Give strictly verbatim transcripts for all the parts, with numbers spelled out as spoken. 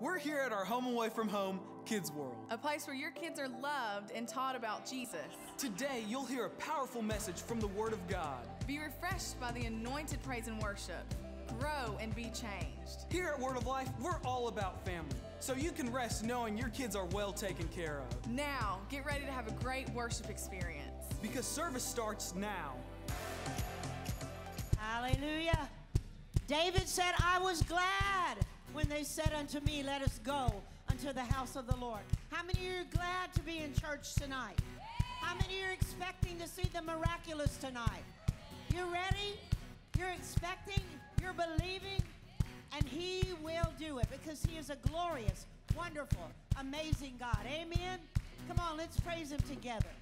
We're here at our home away from home, Kids World. A place where your kids are loved and taught about Jesus. Today, you'll hear a powerful message from the Word of God. Be refreshed by the anointed praise and worship. Grow and be changed. Here at Word of Life, we're all about family, so you can rest knowing your kids are well taken care of. Now, get ready to have a great worship experience. Because service starts now. Hallelujah. David said, I was glad when they said unto me, let us go unto the house of the Lord. How many of you are glad to be in church tonight? How many of you are expecting to see the miraculous tonight? You're ready? You're expecting? You're believing? And He will do it because He is a glorious, wonderful, amazing God. Amen? Come on, let's praise Him together.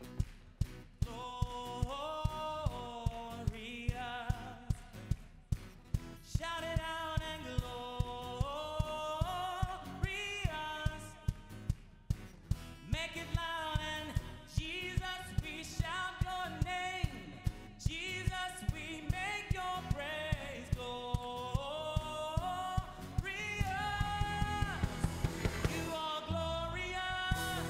Glorious. Shout it out and glorious. Make it loud and Jesus, we shout your name. Jesus, we make your praise glorious. You are glorious.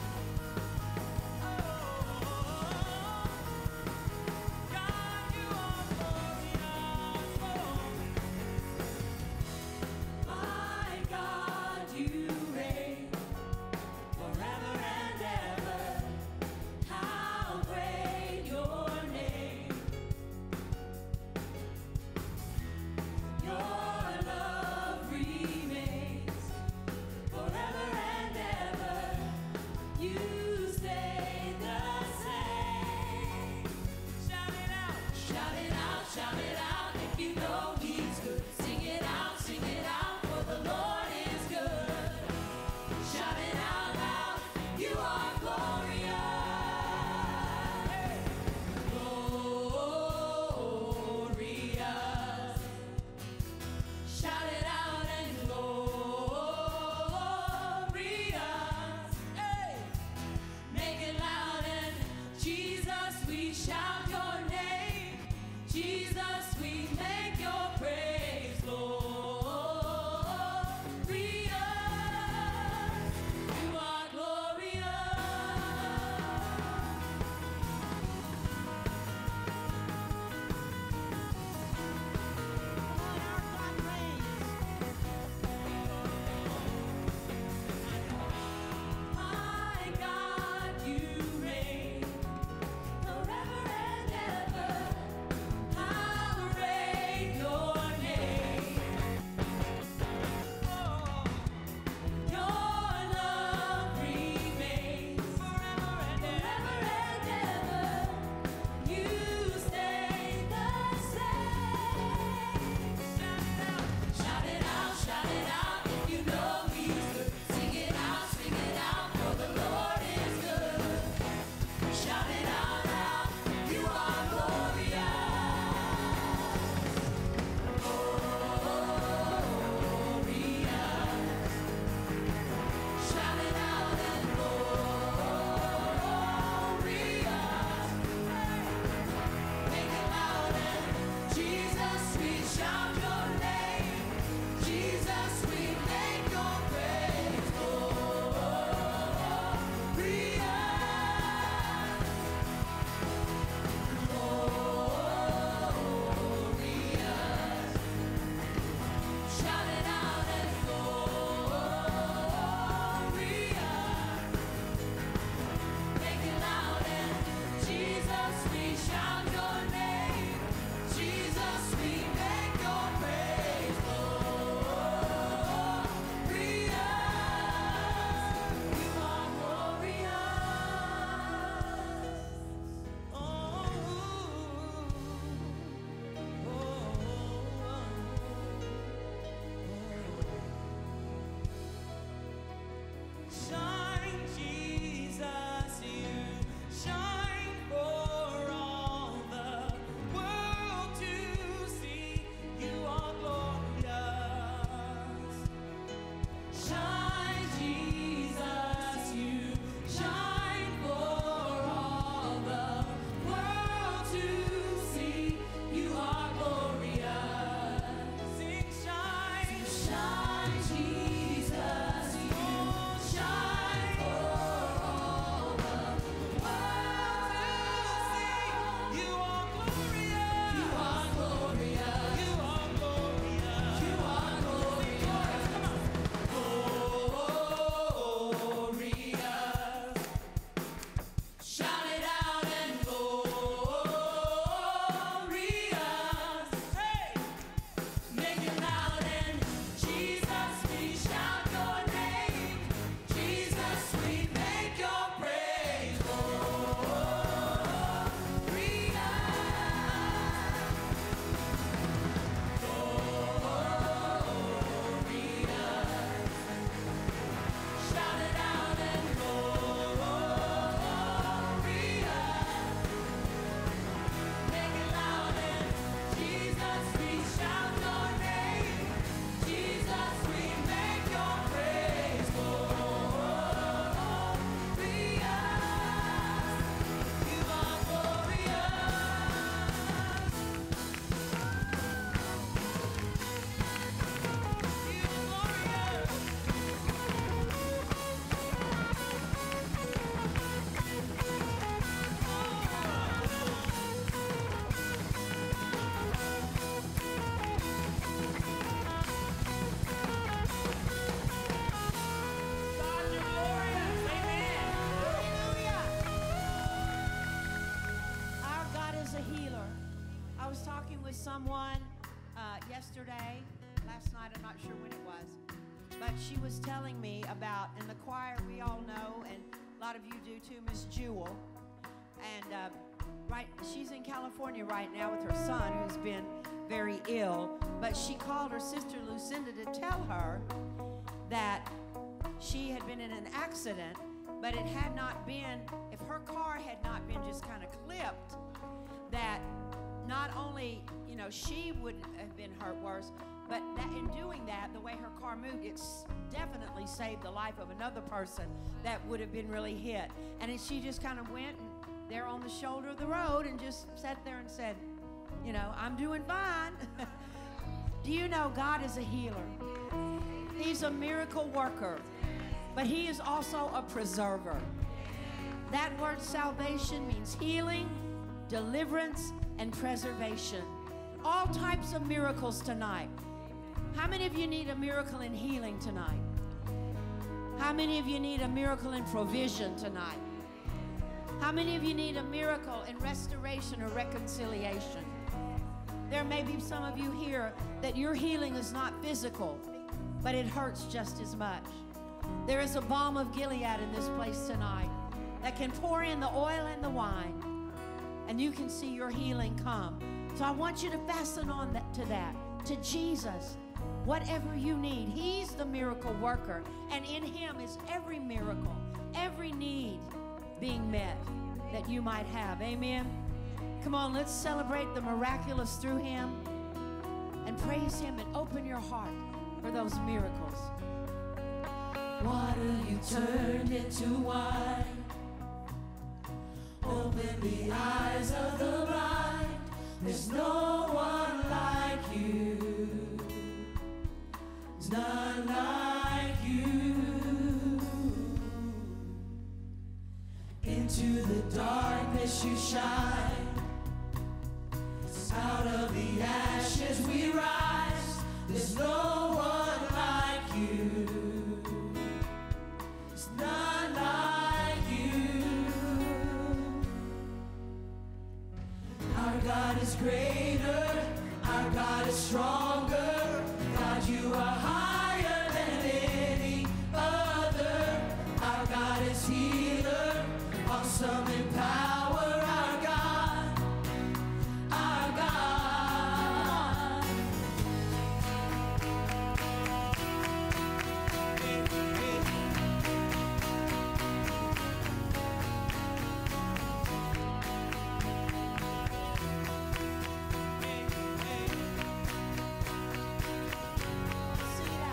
Oh, God, you are someone uh, yesterday, last night, I'm not sure when it was, but she was telling me about, in the choir we all know, and a lot of you do too, Miss Jewel. And uh, right, she's in California right now with her son who's been very ill. But she called her sister Lucinda to tell her that she had been in an accident, but it had not been, if her car had not been just kind of clipped, that not only, you know, she wouldn't have been hurt worse, but that in doing that, the way her car moved, it's definitely saved the life of another person that would have been really hit. And it, she just kind of went and there on the shoulder of the road and just sat there and said, you know, I'm doing fine. Do you know God is a healer? He's a miracle worker, but he is also a preserver. That word salvation means healing, deliverance, and preservation. All types of miracles tonight. How many of you need a miracle in healing tonight? How many of you need a miracle in provision tonight? How many of you need a miracle in restoration or reconciliation? There may be some of you here that your healing is not physical, but it hurts just as much. There is a balm of Gilead in this place tonight that can pour in the oil and the wine, and you can see your healing come. So I want you to fasten on that, to that, to Jesus. Whatever you need, he's the miracle worker, and in him is every miracle, every need being met that you might have. Amen. Come on, let's celebrate the miraculous through him and praise him and open your heart for those miracles. Water you turned into wine. Open the eyes of the blind. There's no one like you. There's none like you. Into the darkness you shine. Out of the ashes we rise. There's no one like you. There's none like you. Our God is greater. Our God is stronger. God, you are higher than any other. Our God is healer. Awesome in power. Our God. Our God. See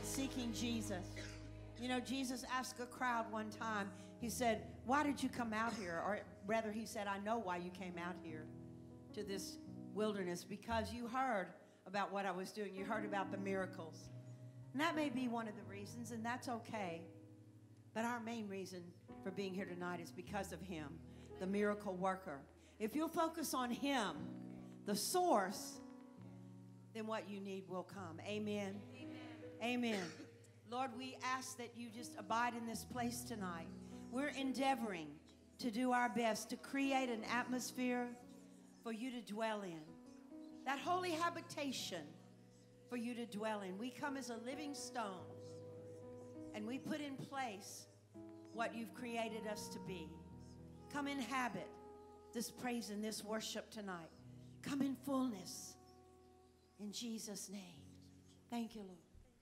seeking Jesus. You know, Jesus asked a crowd one time, he said, why did you come out here? Or rather, he said, I know why you came out here to this wilderness, because you heard about what I was doing. You heard about the miracles. And that may be one of the reasons, and that's okay. But our main reason for being here tonight is because of him, the miracle worker. If you'll focus on him, the source, then what you need will come. Amen. Amen. Amen. Lord, we ask that you just abide in this place tonight. We're endeavoring to do our best to create an atmosphere for you to dwell in. That holy habitation for you to dwell in. We come as a living stone, and we put in place what you've created us to be. Come inhabit this praise and this worship tonight. Come in fullness. In Jesus' name. Thank you, Lord.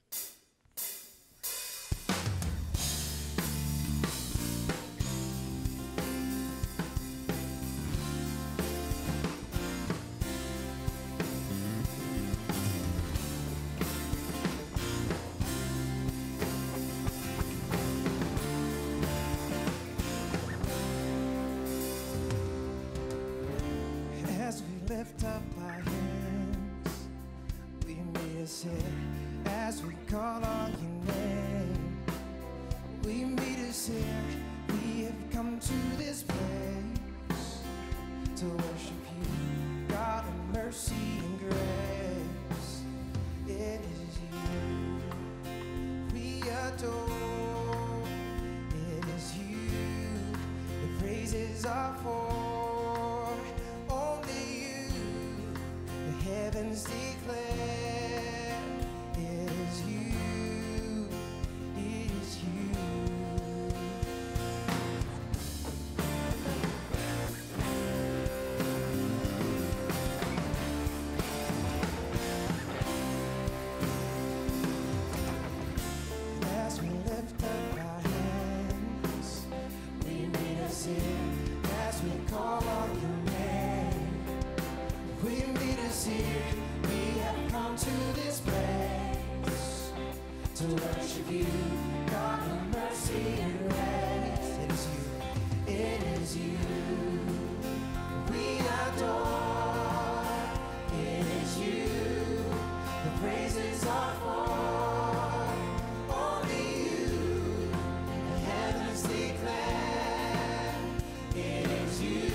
Lift up our hands, we meet us here as we call on your name. We meet us here, we have come to this place to worship you, God of mercy and grace. It is you we adore, it is you the praises are for. Heavens declare, it is you, it is you. As we lift up our hands, we meet us here, as we call on your name. We meet us here, we have come to this place to worship you, God of mercy and grace. It is you, it is you we adore. It is you the praises are for. Only you the heavens declare. It is you.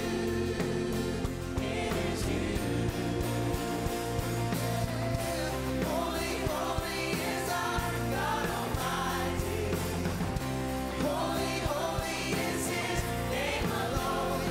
Holy, holy is his name alone.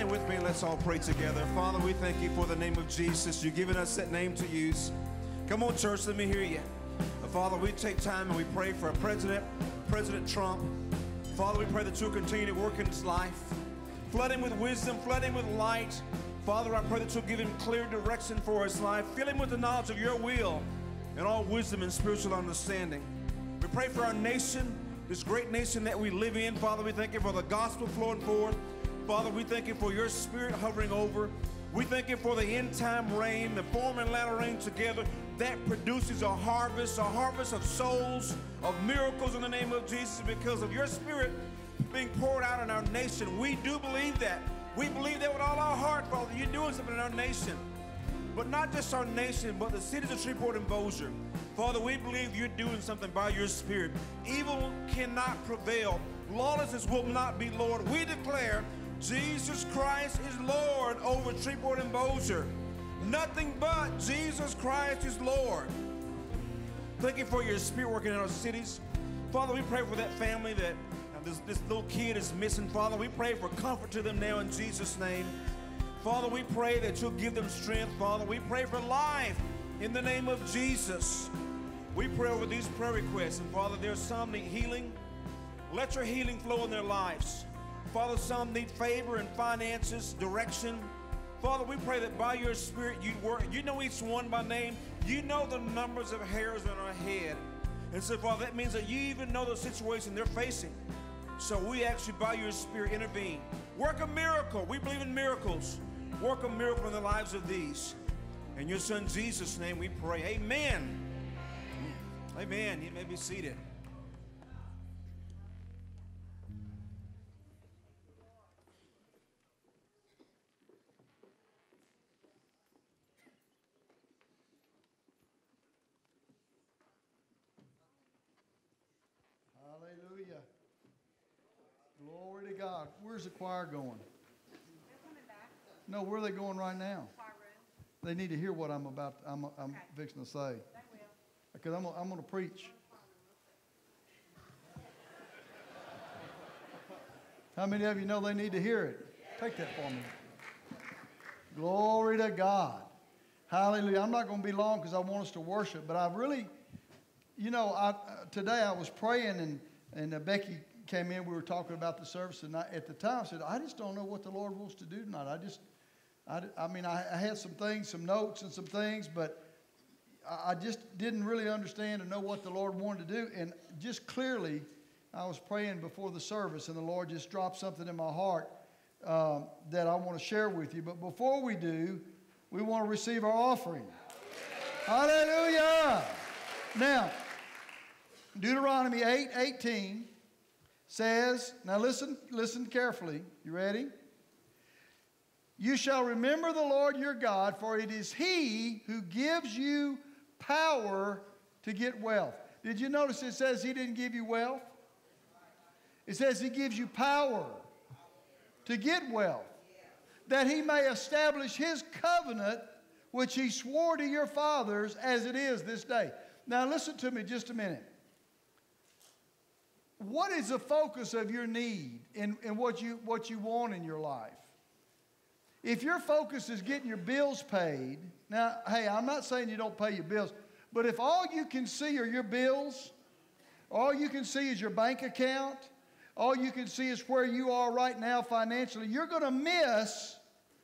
Stand with me and let's all pray together. Father, we thank you for the name of Jesus. You've given us that name to use. Come on, church, let me hear you. Father, we take time and we pray for our president, President Trump. Father, we pray that you'll continue to work in his life. Flood him with wisdom, flood him with light. Father, I pray that you'll give him clear direction for his life. Fill him with the knowledge of your will and all wisdom and spiritual understanding. We pray for our nation, this great nation that we live in. Father, we thank you for the gospel flowing forth. Father, we thank you for your spirit hovering over. We thank you for the end time rain, the form and latter rain together that produces a harvest, a harvest of souls, of miracles in the name of Jesus because of your spirit being poured out in our nation. We do believe that. We believe that with all our heart, Father. You're doing something in our nation. But not just our nation, but the cities of Shreveport and Bossier. Father, we believe you're doing something by your spirit. Evil cannot prevail. Lawlessness will not be Lord. We declare Jesus Christ is Lord over Shreveport and Bossier. Nothing but Jesus Christ is Lord. Thank you for your spirit working in our cities. Father, we pray for that family that uh, this, this little kid is missing. Father, we pray for comfort to them now in Jesus' name. Father, we pray that you'll give them strength. Father, we pray for life in the name of Jesus. We pray over these prayer requests. And Father, there's some need healing. Let your healing flow in their lives. Father, some need favor and finances, direction. Father, we pray that by your spirit you work. You know each one by name. You know the numbers of hairs on our head. And so, Father, that means that you even know the situation they're facing. So we ask you by your spirit intervene. Work a miracle. We believe in miracles. Work a miracle in the lives of these. In your son Jesus' name we pray. Amen. Amen. You may be seated. Hallelujah. Glory to God. Where's the choir going? They're coming back. No, where are they going right now? Choir room. They need to hear what I'm about. I'm, I'm Okay. fixing to say. They will. Because I'm, I'm going to preach. How many of you know they need to hear it? Take that for me. Glory to God. Hallelujah. I'm not going to be long because I want us to worship, but I really, you know, I, uh, today I was praying and, and uh, Becky came in. We were talking about the service, and I, at the time I said, I just don't know what the Lord wants to do tonight. I just, I, I mean, I, I had some things, some notes and some things, but I, I just didn't really understand and know what the Lord wanted to do. And just clearly, I was praying before the service, and the Lord just dropped something in my heart um, that I want to share with you. But before we do, we want to receive our offering. Hallelujah! Now, Deuteronomy eight eighteen says, now listen, listen carefully. You ready? You shall remember the Lord your God, for it is He who gives you power to get wealth. Did you notice it says He didn't give you wealth? It says He gives you power to get wealth, that He may establish His covenant, which He swore to your fathers as it is this day. Now listen to me just a minute. What is the focus of your need in, in what you, what you want in your life? If your focus is getting your bills paid, now, hey, I'm not saying you don't pay your bills, but if all you can see are your bills, all you can see is your bank account, all you can see is where you are right now financially, you're going to miss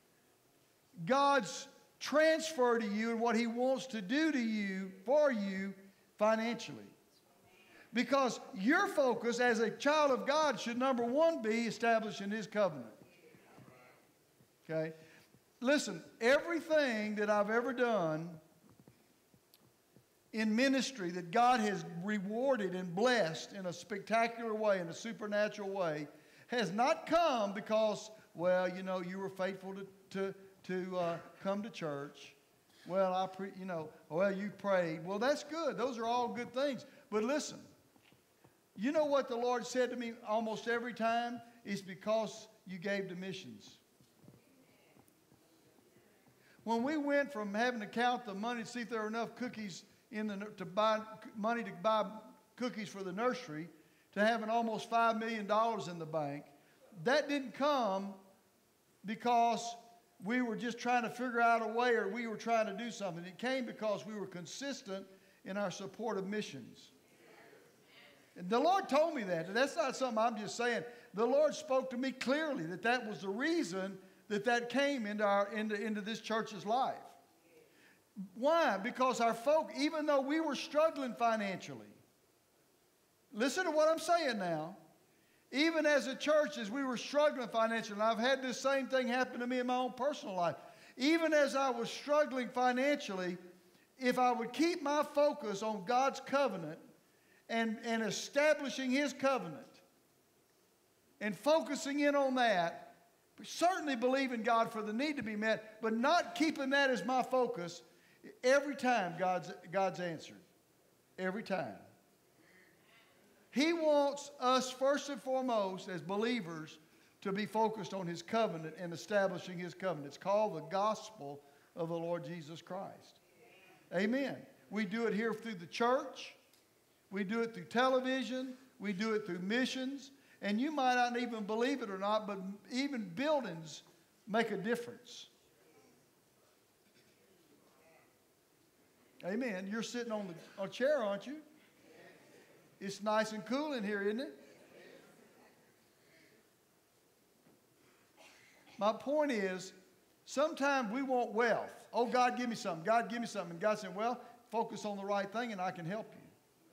God's transfer to you and what He wants to do to you, for you, financially. Because your focus as a child of God should, number one, be establishing His covenant. Okay? Listen, everything that I've ever done in ministry that God has rewarded and blessed in a spectacular way, in a supernatural way, has not come because, well, you know, you were faithful to, to, to uh, come to church. Well, I pre, you know, well, you prayed. Well, that's good. Those are all good things. But listen, you know what the Lord said to me almost every time? It's because you gave to missions. When we went from having to count the money to see if there were enough cookies in the to buy money to buy cookies for the nursery, to having almost five million dollars in the bank, that didn't come because we were just trying to figure out a way or we were trying to do something. It came because we were consistent in our support of missions. And the Lord told me that. And that's not something I'm just saying. The Lord spoke to me clearly that that was the reason that that came into, our, into, into this church's life. Why? Because our folk, even though we were struggling financially, listen to what I'm saying now. Even as a church, as we were struggling financially, and I've had this same thing happen to me in my own personal life. Even as I was struggling financially, if I would keep my focus on God's covenant and, and establishing His covenant and focusing in on that, certainly believing God for the need to be met, but not keeping that as my focus, every time God's, God's answered. Every time. He wants us, first and foremost, as believers, to be focused on His covenant and establishing His covenant. It's called the gospel of the Lord Jesus Christ. Amen. We do it here through the church. We do it through television. We do it through missions. And you might not even believe it or not, but even buildings make a difference. Amen. You're sitting on the on a chair, aren't you? It's nice and cool in here, isn't it? My point is, sometimes we want wealth. Oh, God, give me something. God, give me something. And God said, well, focus on the right thing and I can help you.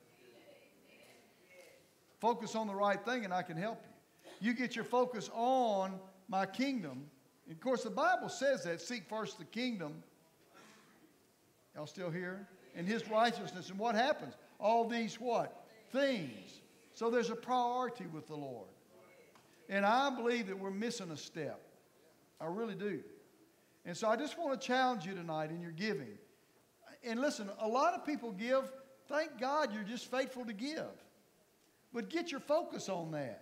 Focus on the right thing and I can help you. You get your focus on my kingdom. And of course, the Bible says that. Seek first the kingdom. Y'all still here? And His righteousness. And what happens? All these what? Things. So there's a priority with the Lord. And I believe that we're missing a step. I really do. And so I just want to challenge you tonight in your giving. And listen, a lot of people give. Thank God you're just faithful to give. But get your focus on that.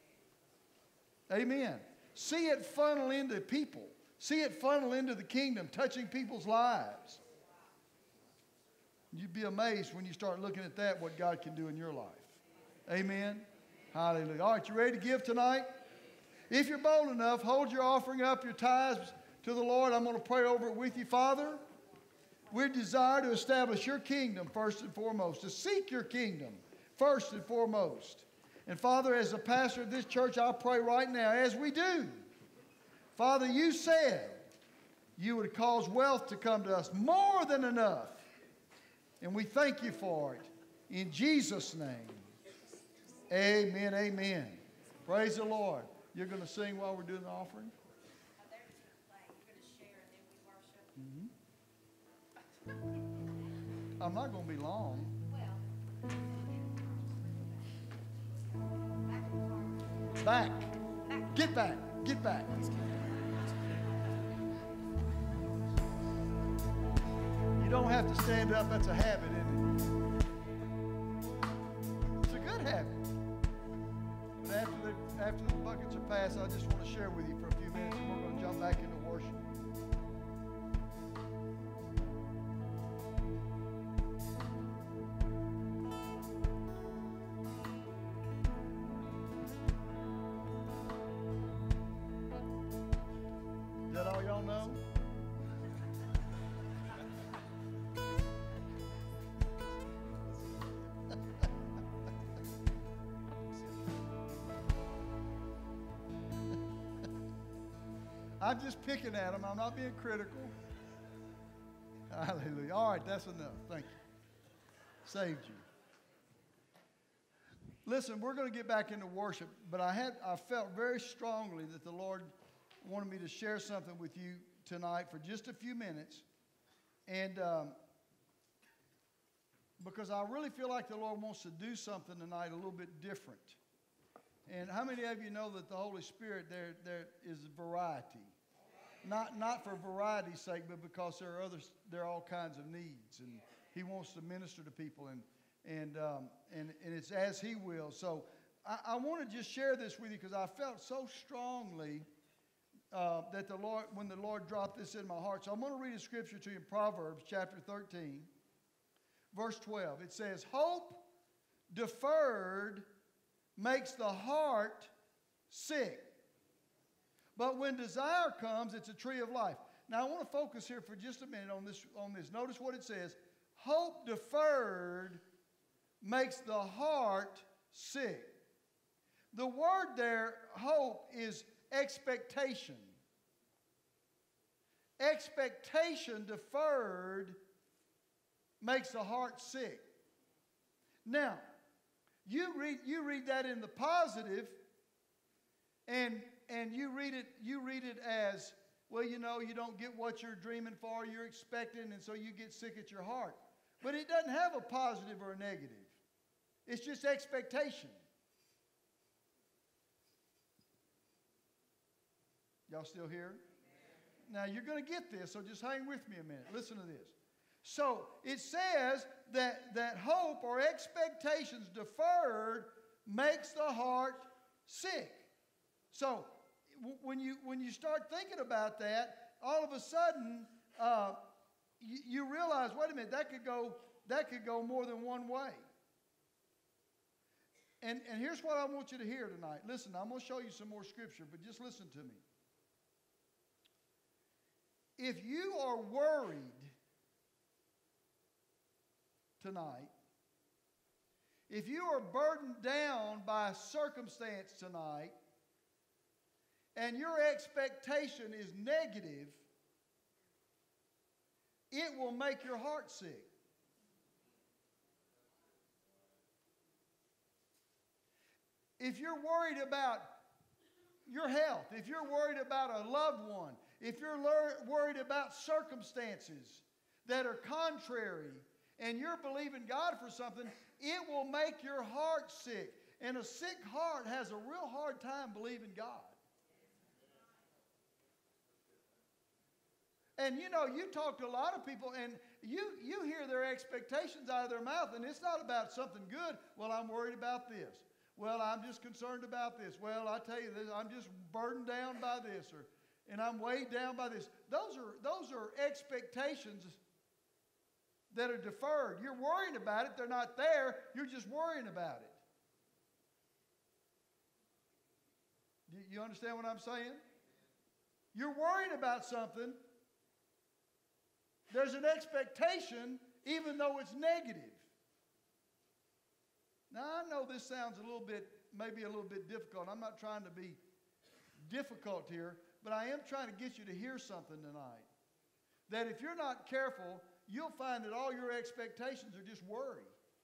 Amen. See it funnel into people. See it funnel into the kingdom, touching people's lives. You'd be amazed when you start looking at that, what God can do in your life. Amen. Hallelujah. All right, you ready to give tonight? If you're bold enough, hold your offering up, your tithes to the Lord. I'm going to pray over it with you. Father, we desire to establish your kingdom first and foremost, to seek your kingdom first and foremost. And Father, as the pastor of this church, I'll pray right now, as we do. Father, you said you would cause wealth to come to us, more than enough. And we thank you for it. In Jesus' name. Amen, amen. Praise the Lord. You're going to sing while we're doing the offering? Mm-hmm. I'm not going to be long. Back. Get back. Get back. You don't have to stand up. That's a habit, isn't it? It's a good habit. But after the, after the buckets are passed, I just want to share with you for a few minutes, and we're going to jump back into worship. Is that all y'all know? I'm just picking at them. I'm not being critical. Hallelujah. All right, that's enough. Thank you. Saved you. Listen, we're going to get back into worship, but I had I felt very strongly that the Lord wanted me to share something with you tonight for just a few minutes. And um, because I really feel like the Lord wants to do something tonight a little bit different. And how many of you know that the Holy Spirit, there, there is variety? Not, not for variety's sake, but because there are others, there are all kinds of needs. And He wants to minister to people, and, and, um, and, and it's as He will. So I, I want to just share this with you because I felt so strongly uh, that the Lord, when the Lord dropped this in my heart. So I'm going to read a scripture to you in Proverbs chapter thirteen, verse twelve. It says, "Hope deferred makes the heart sick, But when desire comes, it's a tree of life. Now, I want to focus here for just a minute on this, on this. Notice what it says. Hope deferred makes the heart sick. The word there, hope, is expectation. Expectation deferred makes the heart sick. Now, you read, you read that in the positive, and, and you read it, you read it as, well, you know, you don't get what you're dreaming for, you're expecting, and so you get sick at your heart. But it doesn't have a positive or a negative. It's just expectation. Y'all still here? Now, you're going to get this, so just hang with me a minute. Listen to this. So, it says that, that hope or expectations deferred makes the heart sick. So, w- when you, when you start thinking about that, all of a sudden, uh, you, you realize, wait a minute, that could go, that could go more than one way. And, and here's what I want you to hear tonight. Listen, I'm going to show you some more scripture, but just listen to me. If you are worried tonight, if you are burdened down by circumstance tonight, and your expectation is negative, it will make your heart sick. If you're worried about your health, if you're worried about a loved one, if you're lear- worried about circumstances that are contrary, and you're believing God for something, it will make your heart sick. And a sick heart has a real hard time believing God. And you know, you talk to a lot of people, and you, you hear their expectations out of their mouth, and it's not about something good. Well, I'm worried about this. Well, I'm just concerned about this. Well, I tell you this, I'm just burdened down by this, or and I'm weighed down by this. Those are, those are expectations that are deferred. You're worrying about it. They're not there. You're just worrying about it. Do you understand what I'm saying? You're worried about something. There's an expectation, even though it's negative. Now, I know this sounds a little bit, maybe a little bit difficult. I'm not trying to be difficult here, but I am trying to get you to hear something tonight. That if you're not careful, you'll find that all your expectations are just worry.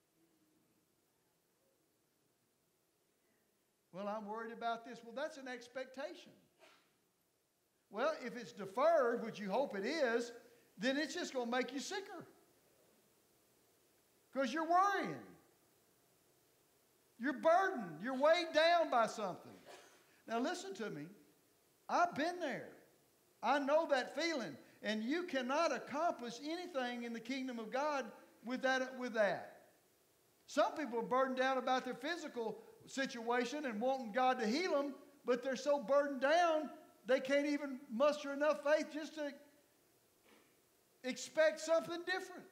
Well, I'm worried about this. Well, that's an expectation. Well, if it's deferred, which you hope it is, then it's just going to make you sicker. Because you're worrying. You're burdened. You're weighed down by something. Now, listen to me. I've been there. I know that feeling. And you cannot accomplish anything in the kingdom of God with that. With that. Some people are burdened down about their physical situation and wanting God to heal them, but they're so burdened down they can't even muster enough faith just to expect something different.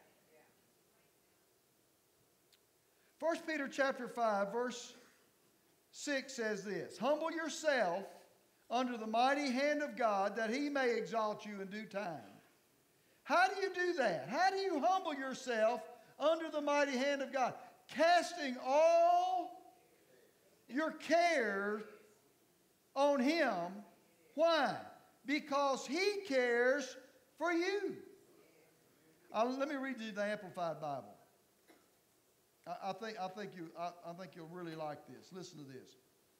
First Peter chapter five, verse six says this, humble yourself under the mighty hand of God, that he may exalt you in due time. How do you do that? How do you humble yourself under the mighty hand of God? Casting all your care on him. Why? Because he cares for you. Uh, let me read you the Amplified Bible. I, I think, I, think you, I, I think you'll really like this. Listen to this.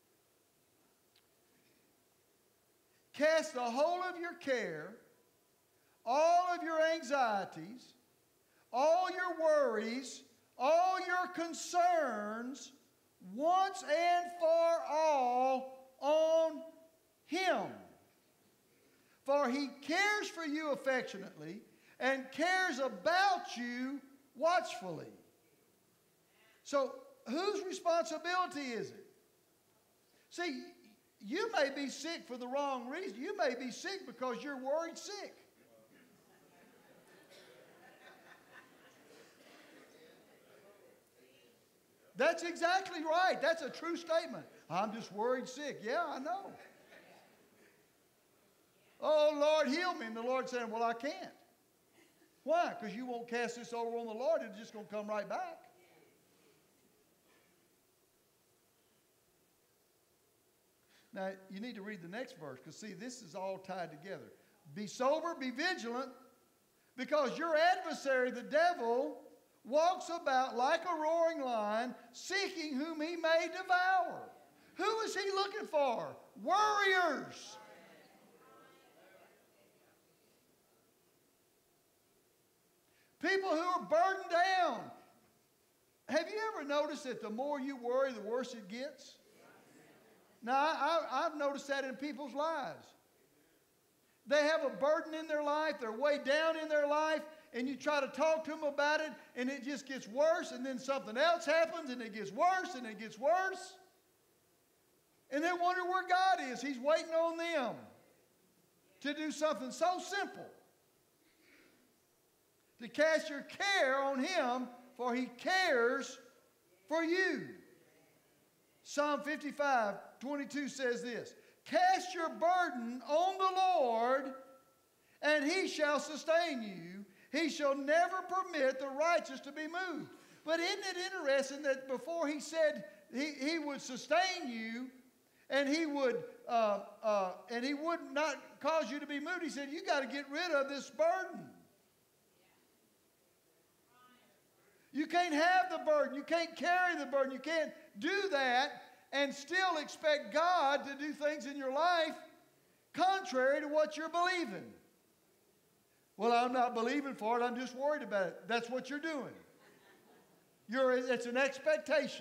Cast the whole of your care, all of your anxieties, all your worries, all your concerns, once and for all on him. For he cares for you affectionately and cares about you watchfully. So, whose responsibility is it? See, you may be sick for the wrong reason. You may be sick because you're worried sick. That's exactly right. That's a true statement. I'm just worried sick. Yeah, I know. oh, Lord, heal me. And the Lord saying, well, I can't. Why? Because you won't cast this over on the Lord. It's just going to come right back. Now, you need to read the next verse because, see, this is all tied together. Be sober, be vigilant, because your adversary, the devil, walks about like a roaring lion, seeking whom he may devour. Who is he looking for? Warriors. People who are burdened down. Have you ever noticed that the more you worry, the worse it gets? Now, I, I, I've noticed that in people's lives. They have a burden in their life. They're way down in their life. And you try to talk to them about it, and it just gets worse. And then something else happens, and it gets worse, and it gets worse. And they wonder where God is. He's waiting on them to do something so simple. To cast your care on Him, for He cares for you. Psalm fifty-five, twenty-two says this, cast your burden on the Lord, and He shall sustain you. He shall never permit the righteous to be moved. But isn't it interesting that before He said He, he would sustain you, and He would uh, uh, and He would not cause you to be moved, He said, you got to get rid of this burden. You can't have the burden. You can't carry the burden. You can't do that and still expect God to do things in your life contrary to what you're believing. Well, I'm not believing for it. I'm just worried about it. That's what you're doing. You're, it's an expectation.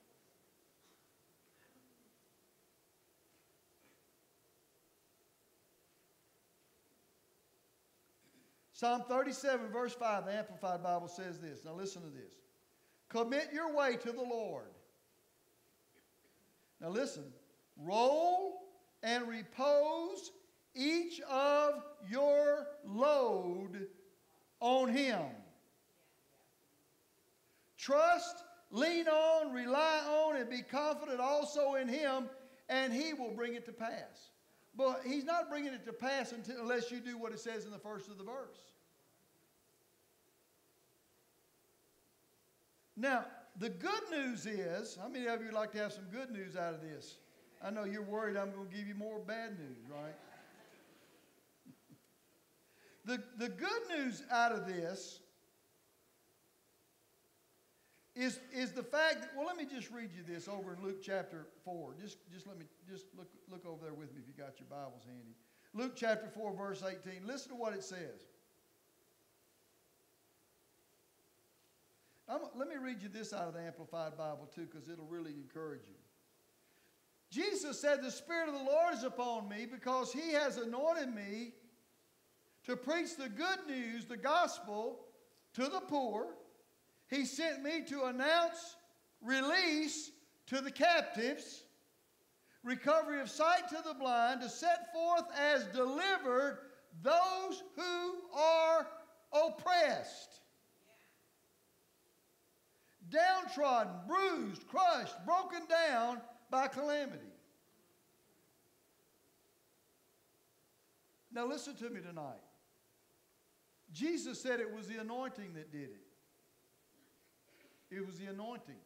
Psalm thirty-seven, verse five, the Amplified Bible says this. Now listen to this. Commit your way to the Lord. Now listen. Roll and repose each of your load on Him. Trust, lean on, rely on, and be confident also in Him, and He will bring it to pass. But He's not bringing it to pass until, unless you do what it says in the first of the verse. Now, the good news is, how many of you would like to have some good news out of this? I know you're worried I'm going to give you more bad news, right? the, the good news out of this is, is the fact that, well, let me just read you this over in Luke chapter four. Just, just let me, just look, look over there with me if you got your Bibles handy. Luke chapter four, verse eighteen. Listen to what it says. I'm, let me read you this out of the Amplified Bible too, because it'll really encourage you. Jesus said, the Spirit of the Lord is upon me because He has anointed me to preach the good news, the gospel, to the poor. He sent me to announce release to the captives, recovery of sight to the blind, to set forth as delivered those who are oppressed. Downtrodden, bruised, crushed, broken down by calamity. Now listen to me tonight. Jesus said it was the anointing that did it. It was the anointing.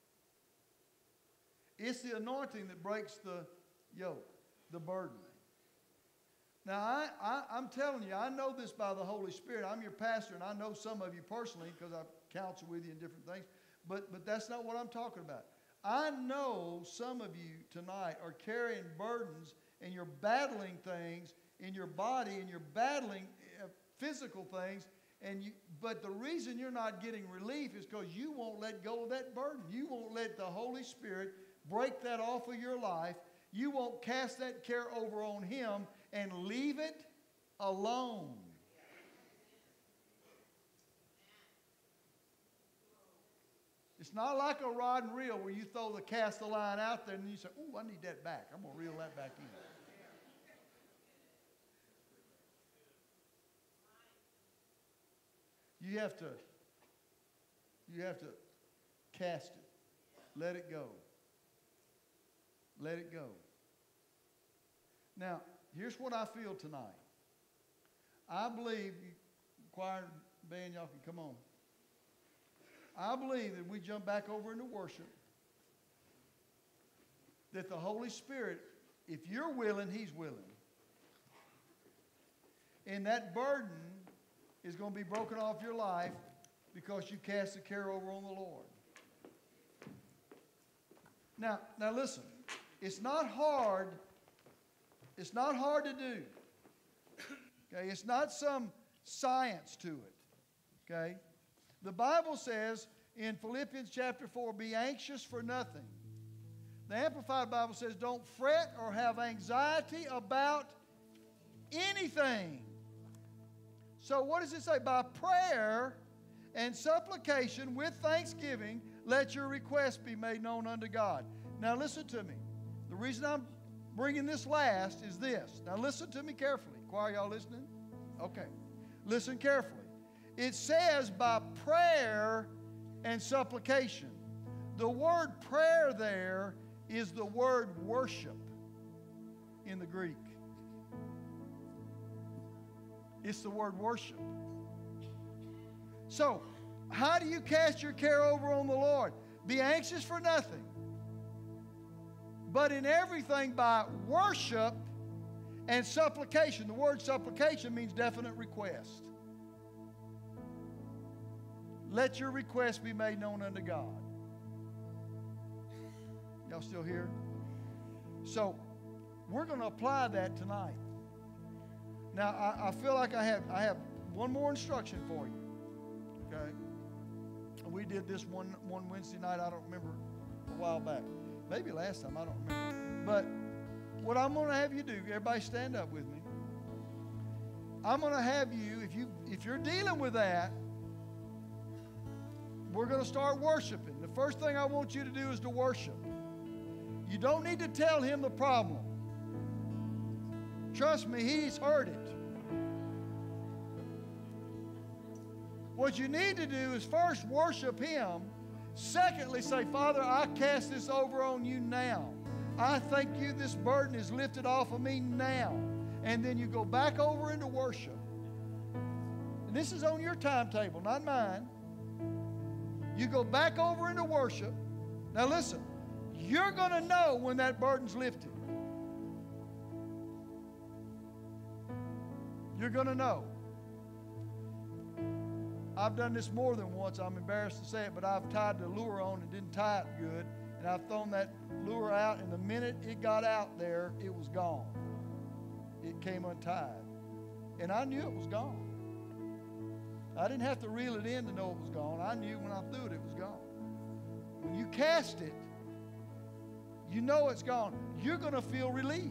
It's the anointing that breaks the yoke, the burden. Now, I, I, I'm telling you, I know this by the Holy Spirit. I'm your pastor, and I know some of you personally because I've counseled with you in different things. But, but that's not what I'm talking about. I know some of you tonight are carrying burdens, and you're battling things in your body, and you're battling uh, physical things. And you, but the reason you're not getting relief is because you won't let go of that burden. You won't let the Holy Spirit break that off of your life. You won't cast that care over on Him and leave it alone. It's not like a rod and reel where you throw the cast the line out there and you say, "Ooh, I need that back. I'm going to reel that back in." You have to, you have to cast it. Let it go. Let it go. Now, here's what I feel tonight. I believe, choir, band, y'all can come on. I believe that we jump back over into worship, that the Holy Spirit, if you're willing, He's willing. And that burden is going to be broken off your life because you cast the care over on the Lord. Now, now listen, it's not hard. It's not hard to do. Okay, it's not some science to it. Okay? The Bible says in Philippians chapter four, be anxious for nothing. The Amplified Bible says, don't fret or have anxiety about anything. So what does it say? By prayer and supplication with thanksgiving, let your requests be made known unto God. Now listen to me. The reason I'm bringing this last is this. Now listen to me carefully. Choir, y'all listening? Okay. Listen carefully. It says by prayer and supplication. The word prayer there is the word worship in the Greek. It's the word worship. So, how do you cast your care over on the Lord? Be anxious for nothing, but in everything by worship and supplication. The word supplication means definite request. Let your request be made known unto God. Y'all still here? So, we're going to apply that tonight. Now, I, I feel like I have, I have one more instruction for you. Okay? We did this one, one Wednesday night, I don't remember, a while back. Maybe last time, I don't remember. But what I'm going to have you do, everybody stand up with me. I'm going to have you, if, you, if you're dealing with that, we're going to start worshiping. The first thing I want you to do is to worship. You don't need to tell Him the problem. Trust me, He's heard it. What you need to do is first worship Him. Secondly, say, Father, I cast this over on you now. I thank you this burden is lifted off of me now. And then you go back over into worship. And this is on your timetable, not mine. You go back over into worship. Now listen, you're going to know when that burden's lifted. You're going to know. I've done this more than once. I'm embarrassed to say it, but I've tied the lure on and didn't tie it good. And I've thrown that lure out, and the minute it got out there, it was gone. It came untied. And I knew it was gone. I didn't have to reel it in to know it was gone. I knew when I threw it, it was gone. When you cast it, you know it's gone. You're going to feel relief.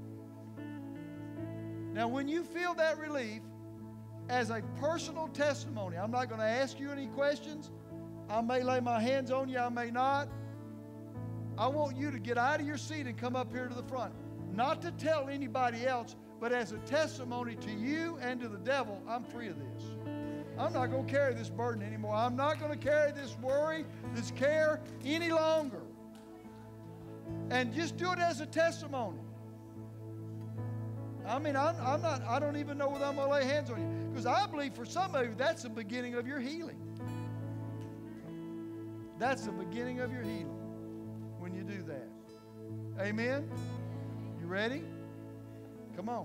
Now, when you feel that relief, as a personal testimony, I'm not going to ask you any questions. I may lay my hands on you, I may not. I want you to get out of your seat and come up here to the front. Not to tell anybody else, but as a testimony to you and to the devil, I'm free of this. I'm not going to carry this burden anymore. I'm not going to carry this worry, this care any longer. And just do it as a testimony. I mean, I'm, I'm not, I don't even know whether I'm going to lay hands on you. Because I believe for some of you, that's the beginning of your healing. That's the beginning of your healing when you do that. Amen? You ready? Come on.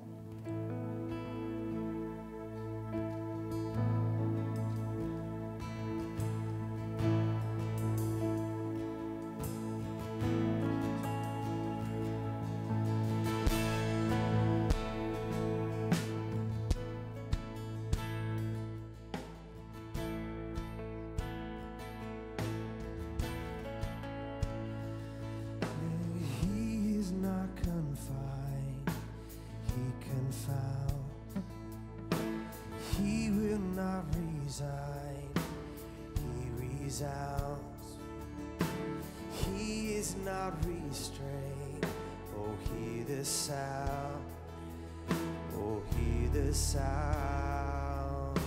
He is not restrained. Oh, hear the sound. Oh, hear the sound.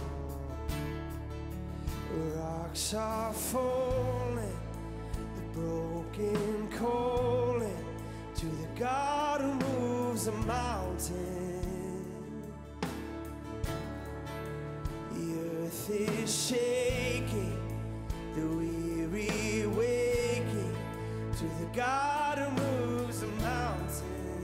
Rocks are falling, the broken calling to the God who moves a mountain. earth is shaking, the weary waking to the God who moves the mountain.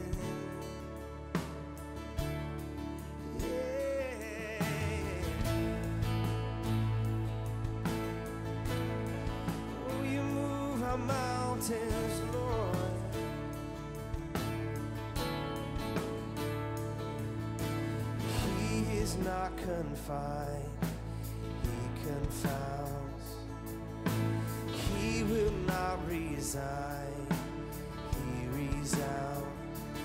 Mountains, Lord. He is not confined, he confounds. He will not resign, he resounds.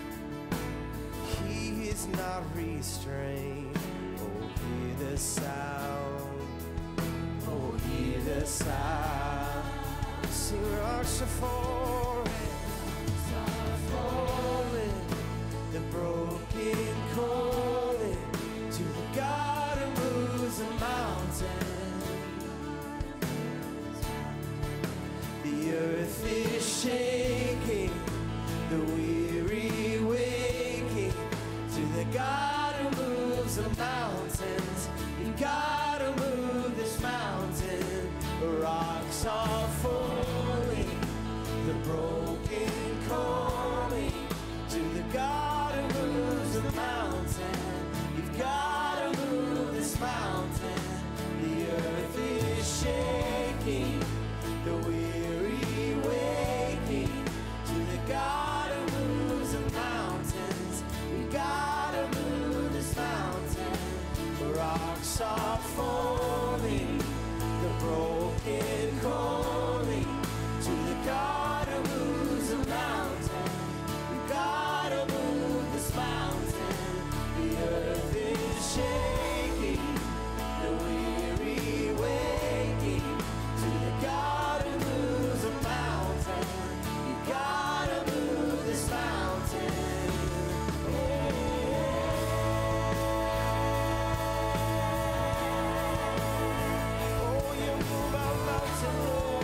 He is not restrained, oh hear the sound, oh hear the sound. Rocks are falling, are falling, the broken calling to the God who moves the mountain. The earth is shaking, the weary waking to the God who moves the mountains. You gotta move this mountain. Rocks are falling, the broken calling to the God who moves the mountain. You've got to move this mountain. The earth is shaking, the weary waking to the God who moves the mountains. You've got to move this mountain. Rocks are falling, the broken calling to the God who moves the mountain. We gotta move this mountain. The earth is shaking, the weary waking to the God who moves the mountain. You gotta move this mountain. Oh, you move our mountain, Lord.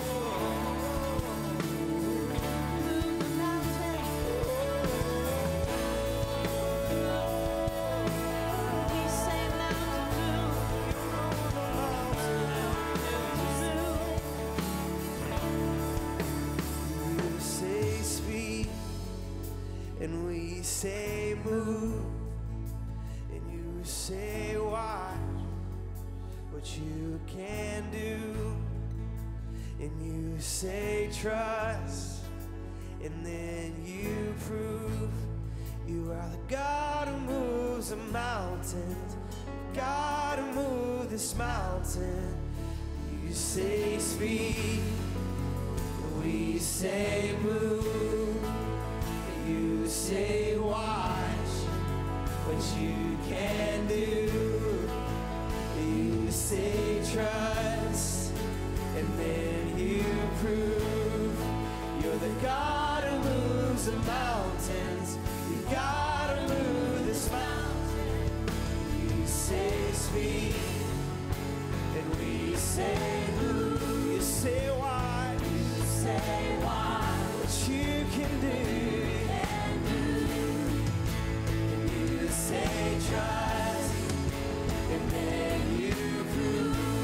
You say speak, and we say move, and you say watch what you can do, and you say trust, and then you prove you are the God who moves the mountains. God who move this mountain. You say speak, we say move, you say watch what you can do, you say trust, and then you prove you're the God who moves the mountains. You gotta move this mountain. You say speak, and we say move. You say why, you say why, what you can do, can do. And you say trust, and then you prove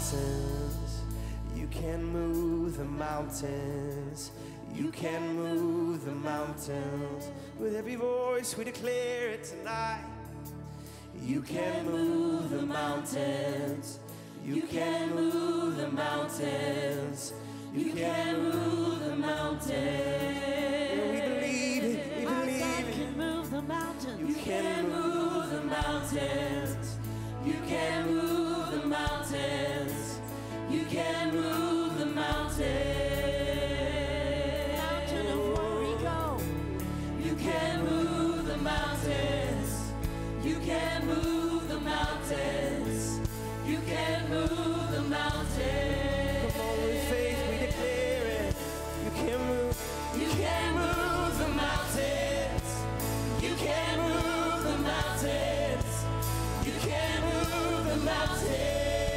mountains. You can move the mountains. You can move the mountains. With every voice we declare it tonight. You can move the mountains. You can move the mountains. You can move the mountains. We believe it. We believe it. You can move the mountains. You can move the mountains. You can move the mountains. You can move the mountains. Mountain of worry, go. You can move the mountains. You can move the mountains. You can move the mountains. Come on, with faith we declare it. You can move. You can move the mountains. You can move the mountains. You can move the mountains.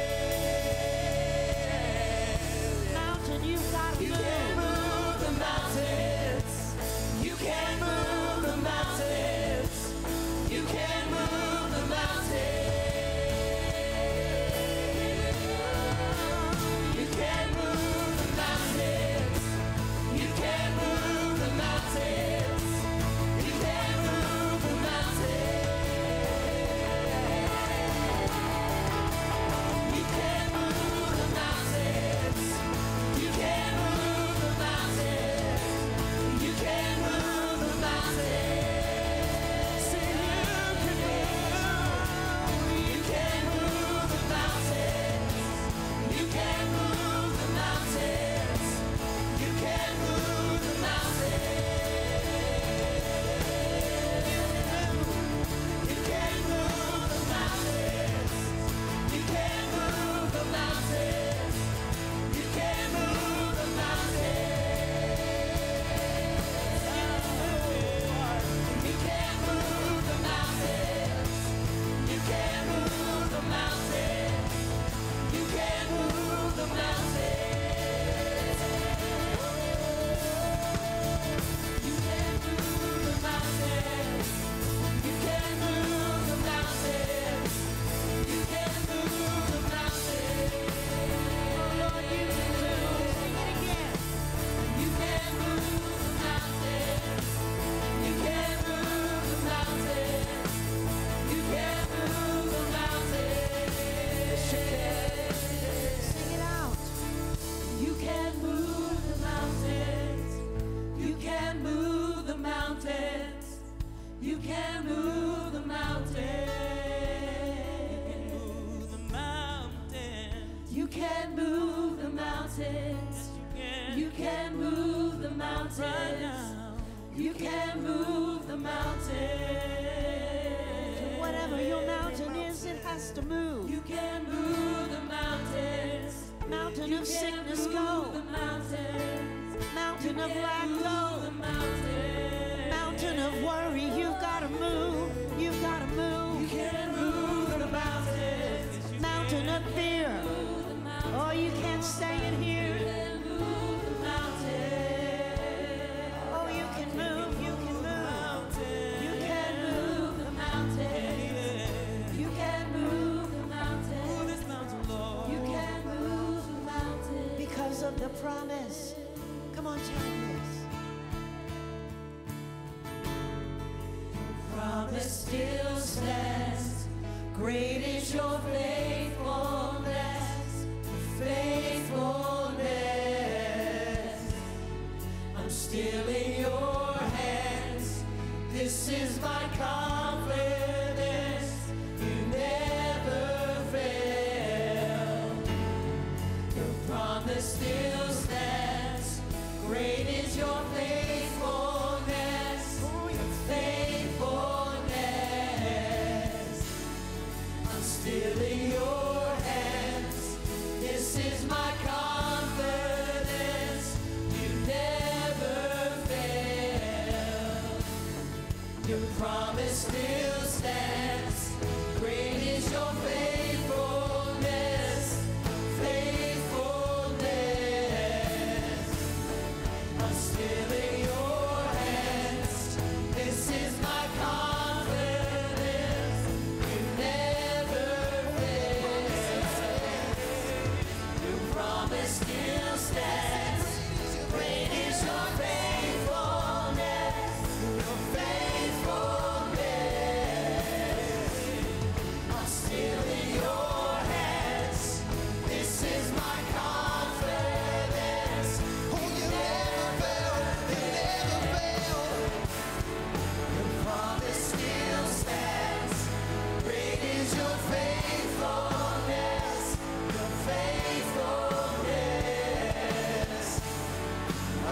Mountain, you've got to move. You can move the mountains. You can move the mountains. You can move the mountains. You can move the mountains. You can move the mountains. You can move the mountains. You can move the mountains. You can move the mountains. You can move the mountains. Say you can move. You can move the mountains. You can move the mountains. You can move the mountains. You can move the mountains. You can move the mountains. You can move the mountains. You can move the mountains. You can move the mountains. You can move the mountains. You can move the mountains. You can move the mountains. You can move the mountains. Oh Lord, you can do. Sing it again. You can move the mountains. You can move the mountains. You can move the mountains. Sing it out. You can move the mountains. You can move the mountains. You can move the mountains. You can move the mountains. You can move the mountains. You can move the mountains. Whatever your mountain is, it has to move. You can move the mountains. Mountain of sickness, go. Mountain of lack, go. Mountain of worry, you've got to move. You've got to move. You can move the mountains. Mountain of fear. Oh, you can't stay in here. Oh, you can move. You can move. You can move the mountains. You can move the mountains. You can move the mountains. Because of the promise. Come on, tell me this. Promise still stands. Great is your faithfulness. Faithfulness. I'm still in your hands. This is my confidence. You never fail. Your promise still stands. Great is your faithfulness. Faithfulness. I'm still in your hands. This is my confidence. You never fail. Your promise still stands. Great is your faithfulness. Faithfulness. I'm still in your hands. This is my confidence. You never fail.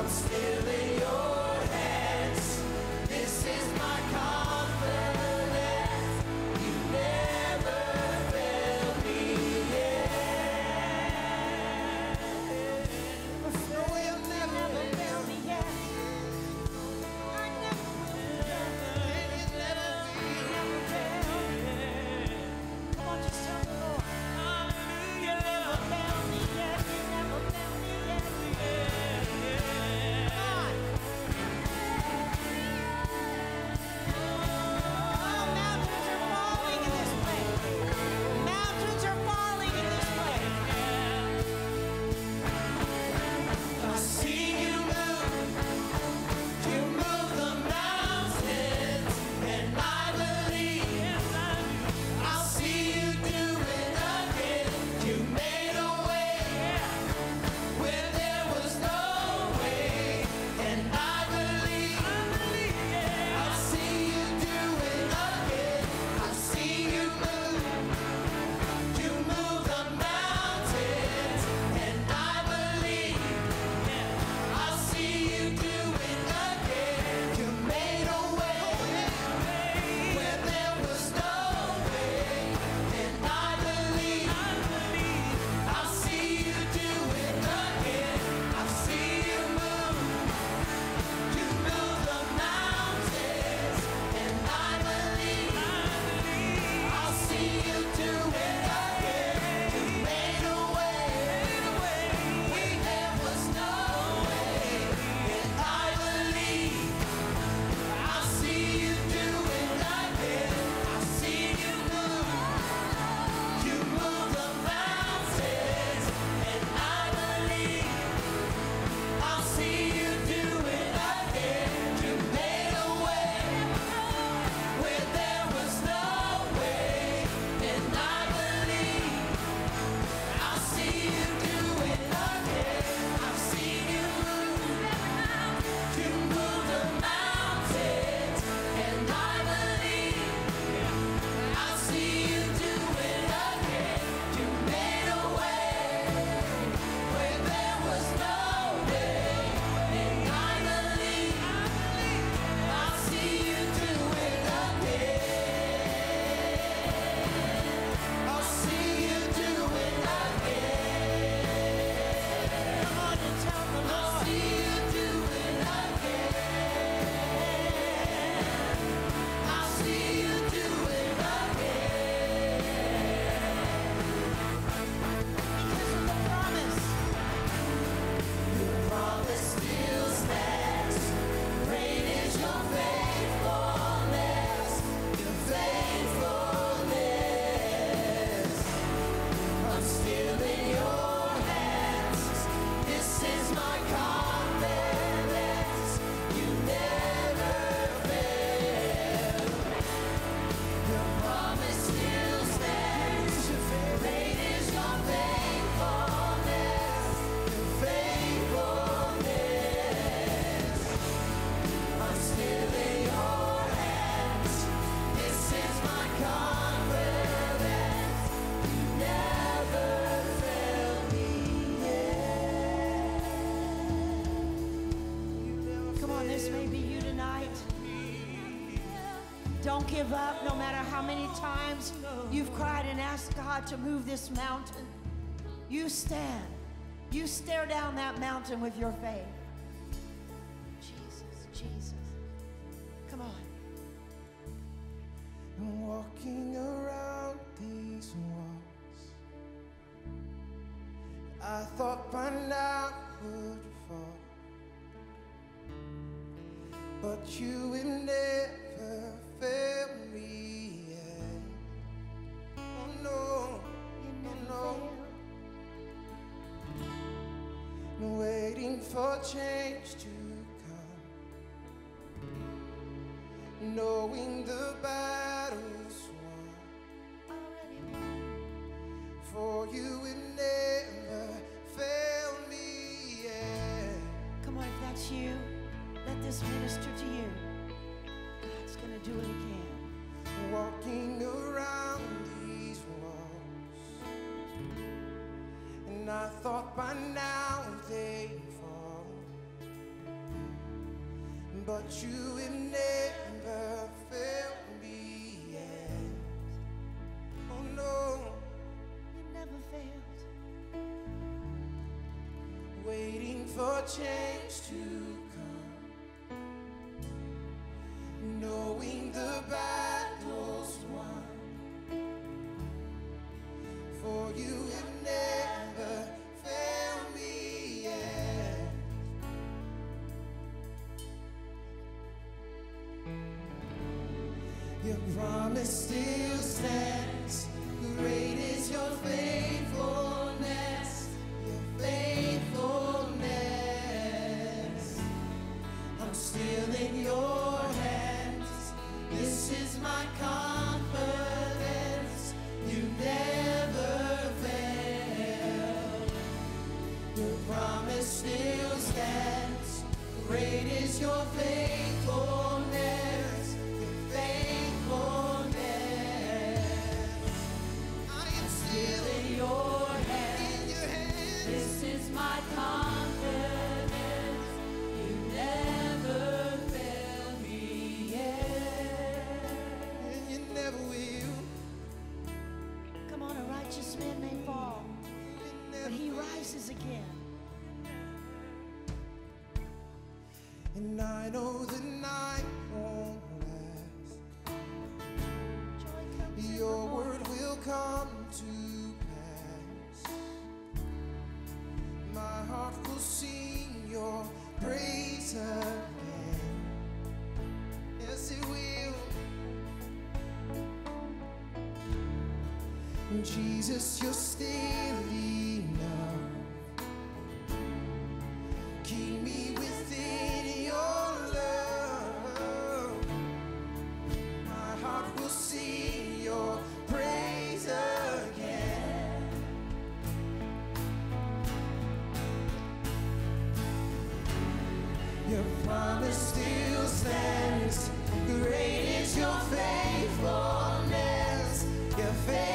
Don't give up no matter how many times you've cried and asked God to move this mountain. You stand. You stare down that mountain with your faith. Jesus, Jesus. Come on. Walking around these walls, I thought by now would fall, but you would never fail me yet. Oh no, oh no, waiting for change to come, knowing the battle's won, for you would never fail me yet. Come on, if that's you, let this minister to you. God's gonna do it again. Walking around these walls, and I thought by now they'd fall, but you have never failed me yet. Oh no, You never failed. waiting for change to come, knowing the battle's won, for you have never failed me yet. Your promise still stands. Great is your faithfulness, your faithfulness. I'm still in your hands. This is my confidence. You never fail. Your promise still stands. Great is your faithfulness, your faithfulness. I am still in your hands. In your hands. This is my confidence. You never fail me yet. And you never will. Come on, a righteous man may fall, but he rises again. And I know the night won't last. Joy comes in the Your morning. word will come to pass. My heart will sing your praise again. Yes, it will. And Jesus, you're still enough. Keep me within your love. My heart will sing your praise again. Your promise still stands. Great is your faithfulness, your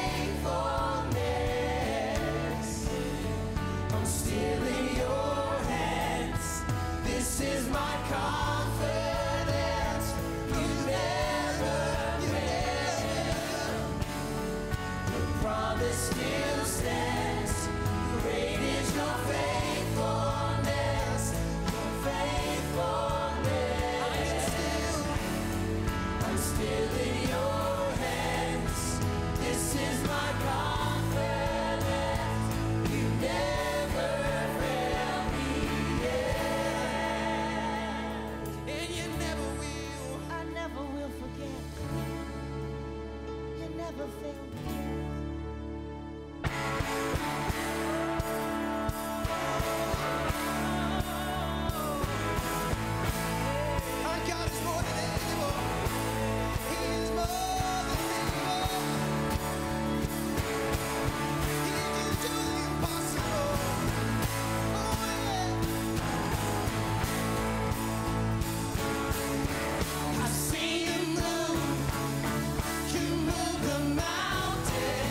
faithfulness. I'm still in your hands. This is my confidence. You never fail. Your promise still stands. Great is your faithfulness, your faithfulness. I'm still in your hands. This is my confidence. You never fail me yet. And you never will. I never will forget. You never fail me. Our God is more than able. He is more than able. He can do the impossible. Oh, yeah. I've seen you move. You move the mountains.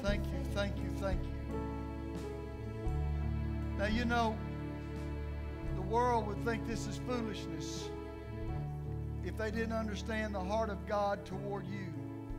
Thank you, thank you, thank you. Now, you know, the world would think this is foolishness if they didn't understand the heart of God toward you.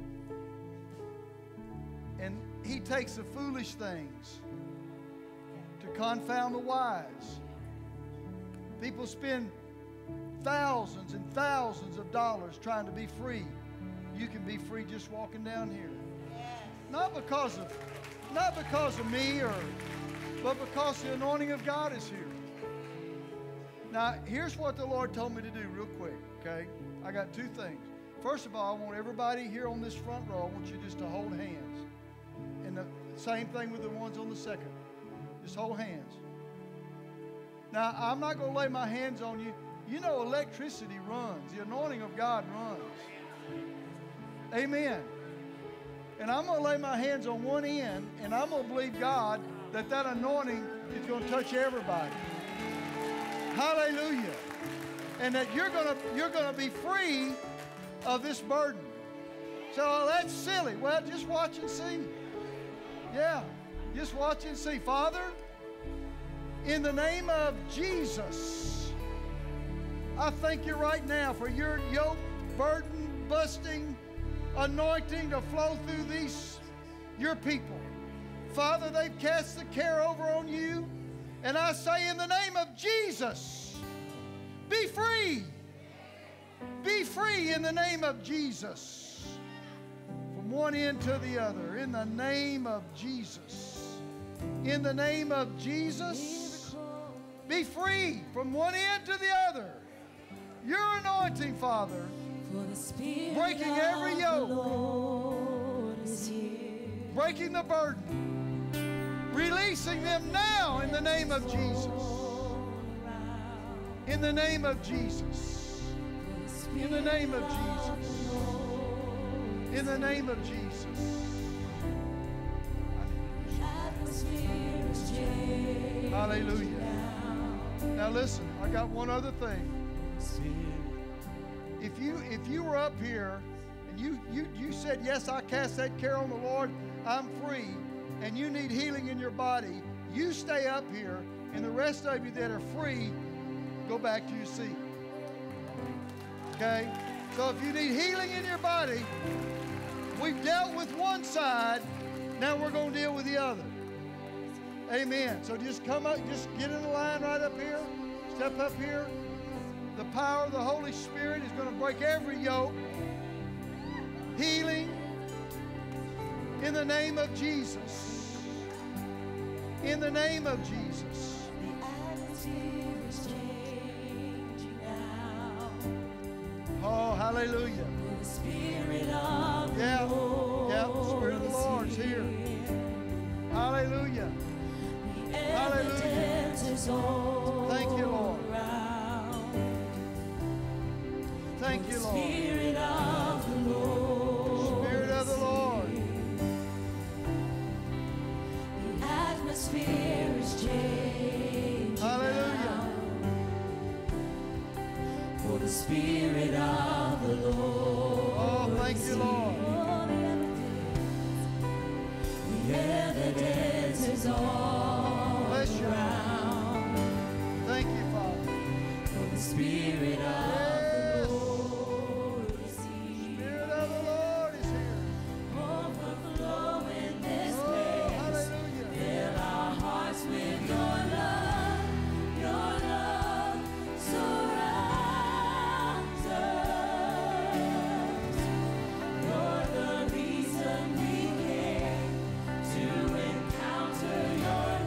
And He takes the foolish things to confound the wise. People spend thousands and thousands of dollars trying to be free. You can be free just walking down here. Not because of, not because of me, or, but because the anointing of God is here. Now, here's what the Lord told me to do real quick, okay? I got two things. First of all, I want everybody here on this front row, I want you just to hold hands. And the same thing with the ones on the second. Just hold hands. Now, I'm not going to lay my hands on you. You know electricity runs. The anointing of God runs. Amen. And I'm going to lay my hands on one end, and I'm going to believe God that that anointing is going to touch everybody. Hallelujah. And that you're going to you're going to be free of this burden. So that's silly. Well, just watch and see. Yeah, just watch and see. Father, in the name of Jesus, I thank you right now for your yoke, burden, busting, anointing to flow through these, your people. Father, they've cast the care over on you. And I say in the name of Jesus, be free. Be free in the name of Jesus. From one end to the other. In the name of Jesus. In the name of Jesus, be free from one end to the other. Your anointing, Father, breaking every yoke, breaking the burden, releasing them now in the name of Jesus. In the name of Jesus. In the name of Jesus. In the name of Jesus. Hallelujah. Now listen, I got one other thing. If you if you were up here and you, you, you said, yes, I cast that care on the Lord, I'm free, and you need healing in your body, you stay up here, and the rest of you that are free, go back to your seat. Okay? So if you need healing in your body, we've dealt with one side, now we're going to deal with the other. Amen. So just come up, just get in the line right up here, step up here. The power of the Holy Spirit is going to break every yoke. Healing in the name of Jesus. In the name of Jesus. Oh, hallelujah. Yeah, yeah, the Spirit of the Lord's here. Hallelujah. Hallelujah. Thank you, Lord. Thank you, Lord. Spirit of the Lord. Spirit of the Lord. The atmosphere is changing. Hallelujah. For the Spirit of the Lord. Oh, thank you, Lord. The evidence is all bless you. Around. Thank you, Father. For the Spirit of yes. Your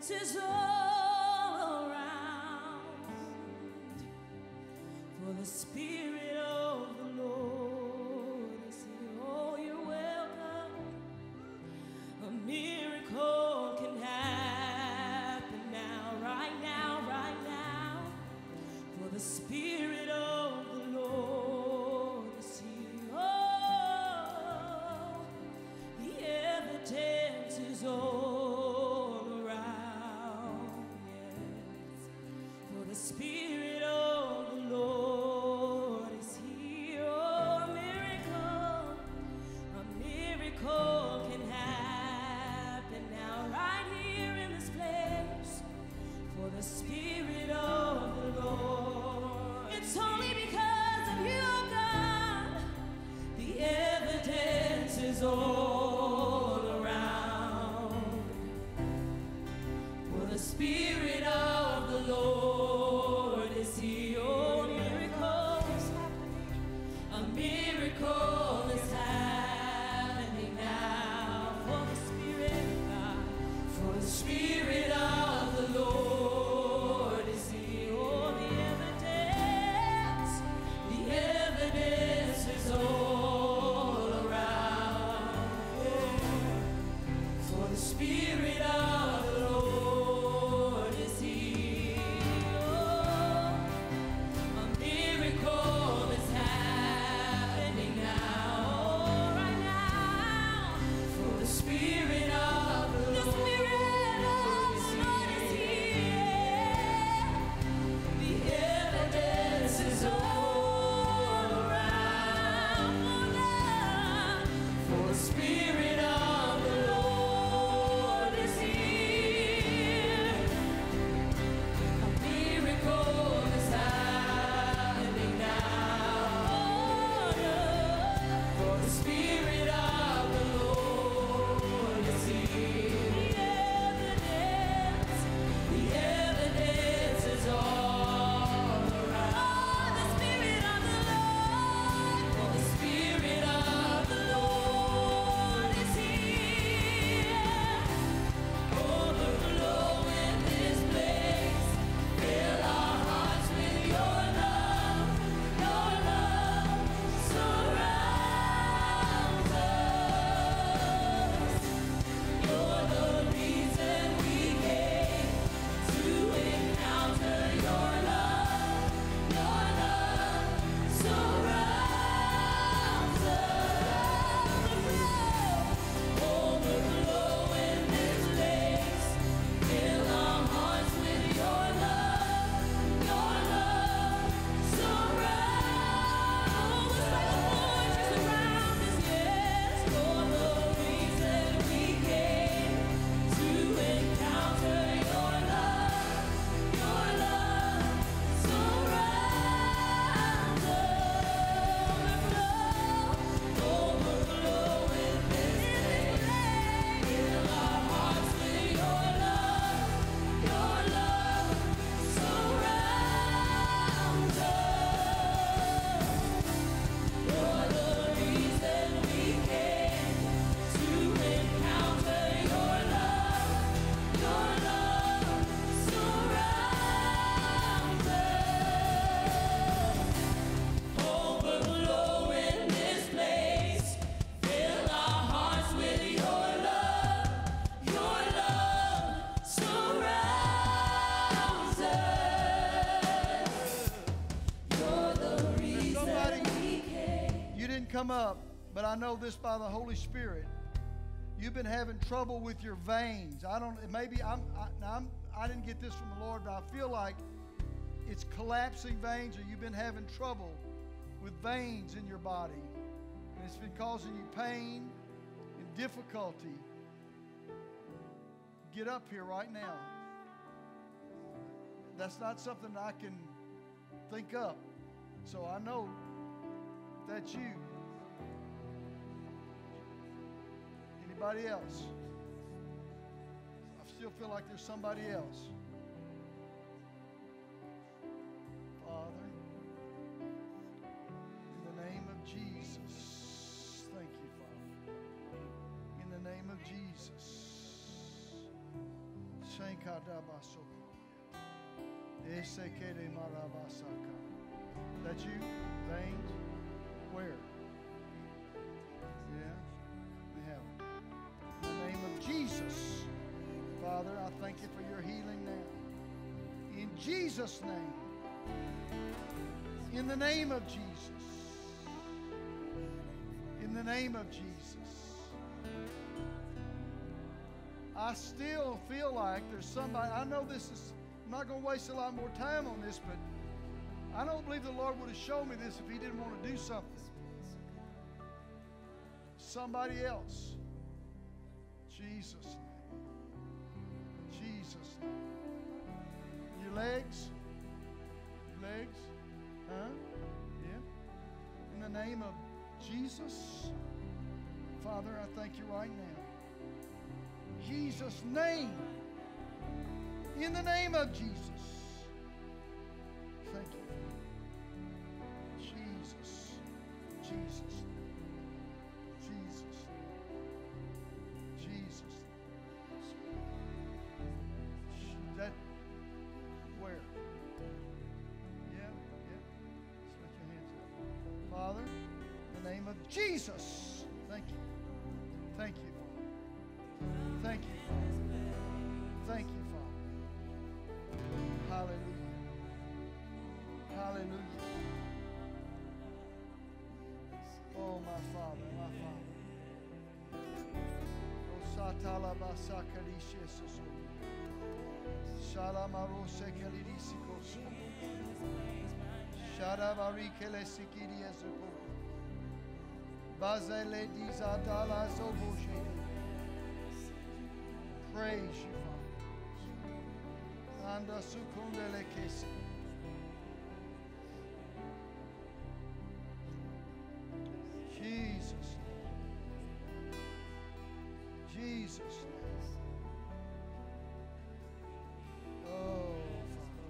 dances all around, for the Spirit of the Lord is here. Oh, you're welcome. A miracle can happen now, right now, right now, for the Spirit of the Lord is here. Oh, the evidence is all around, yes, for the Spirit of the Lord is here. Oh, a miracle, a miracle can happen now, right here in this place, for the Spirit of the Lord. It's only because of you, oh God, the evidence is all around, for the Spirit of the Lord is here. Oh, miracles, a miracle is happening now, for the Spirit of God, for the Spirit of the Lord is here. Oh, the evidence, the evidence is all around, for the Spirit of the Lord is here. Oh, a miracle is happening now, oh, right now, for the Spirit of the Lord, the Spirit of the Lord is here. The evidence is all around, oh, Lord, for the Spirit of the Lord is here. A miracle is happening now, oh, Lord, for the Spirit of the Lord is here. The evidence, the evidence is all around. The Spirit of the Lord, for the Spirit of the Lord is here. Overflow in this place. Fill our hearts with your love. Your love surrounds us. You're the reason we came to encounter your love. Your love surrounds us. Overflow in this place. Fill our hearts with your love. Your love surrounds us. Surround us, yes. You're the reason we came to encounter your love. Your love surrounds us. Overflow in this place. Fill our hearts with your love. Your love surrounds us. You're the reason we came to encounter your love. Your love surrounds us. Overflow in this place. Fill our hearts with your love. Your love surrounds us. You're the reason somebody- we came. You didn't come up, but I know this by the Holy Spirit. You've been having trouble with your veins. I don't. Maybe I'm. I, now I'm. I didn't get this from the Lord, but I feel like it's collapsing veins, or you've been having trouble with veins in your body, and it's been causing you pain and difficulty. Get up here right now. That's not something I can think up. So I know that's you. Anybody else? I still feel like there's somebody else. Father, in the name of Jesus, thank you, Father. In the name of Jesus. Shenkadabasoko. Esekele marabasaka. That you? Veins? Where? Yeah, we have it. In the name of Jesus, Father, I thank you for your healing now. In Jesus' name. In the name of Jesus. In the name of Jesus. I still feel like there's somebody, I know this is, I'm not going to waste a lot more time on this, but I don't believe the Lord would have shown me this if He didn't want to do something. Somebody else. Jesus' name. Jesus' name. Your legs? Your legs? Huh? Yeah? In the name of Jesus, Father, I thank you right now. Jesus' name. In the name of Jesus. Thank you. Jesus. Jesus. Jesus. Jesus. That where? Yeah, yeah. Just let your hands up. Father, in the name of Jesus. Thank you. Thank you, Father. Thank you, Father. Thank you, Father. Hallelujah. Hallelujah. Oh, my Father, my Father. Oh, Satala Basakarishesus. Shalamarose Kalidisikos. Shadabarikele Sikiriasuko. Bazele Dizadala Zoboshe. Praise you, Father. Anda Sukundele Kesi. Jesus. Jesus. Oh, Father.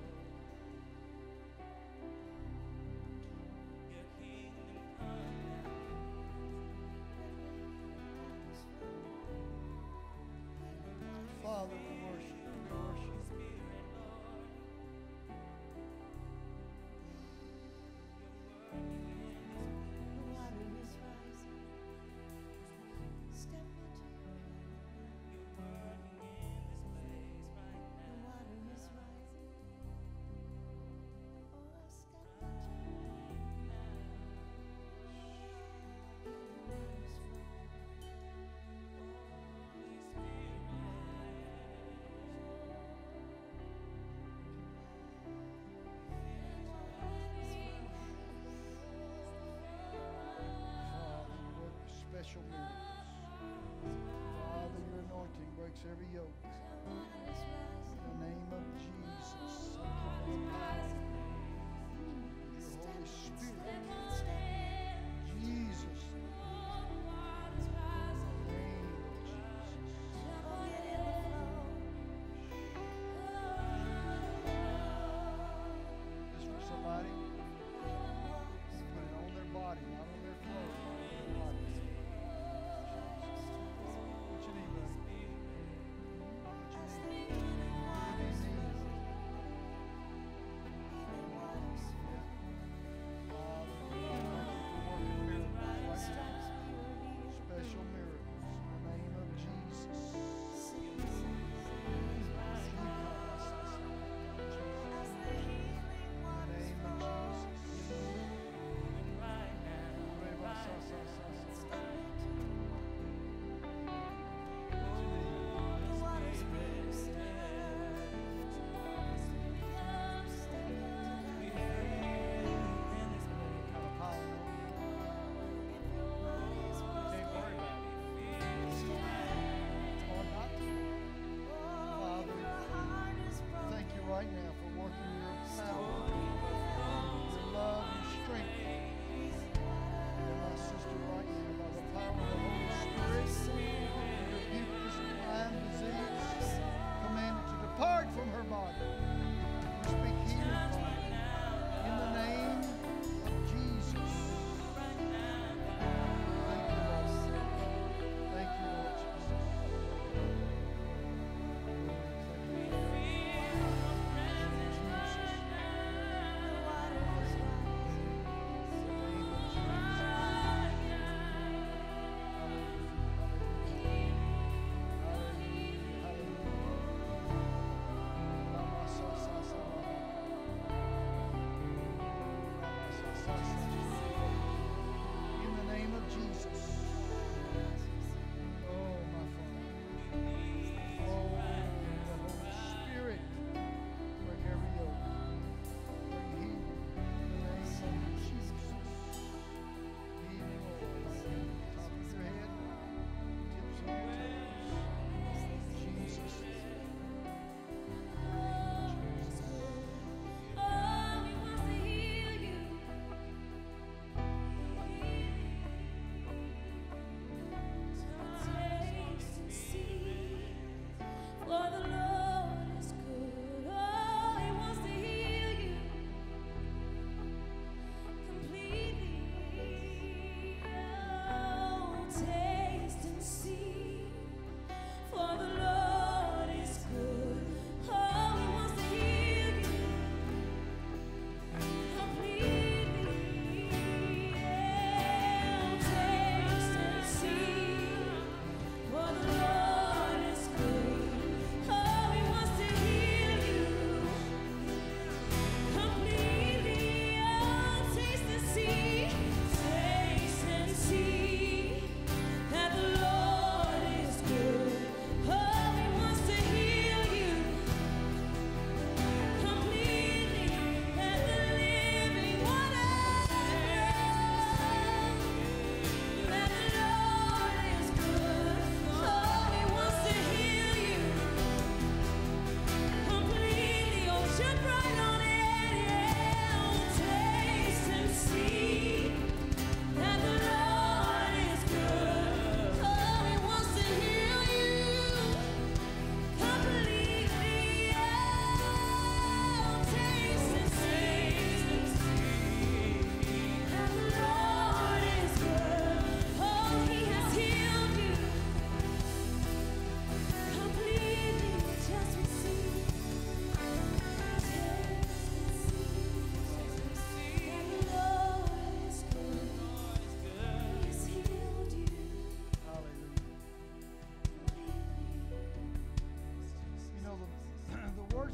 Father, we worship you. We worship you. The water is rising. Step into your power. The water is rising. Oh, step into your power. The water is flowing.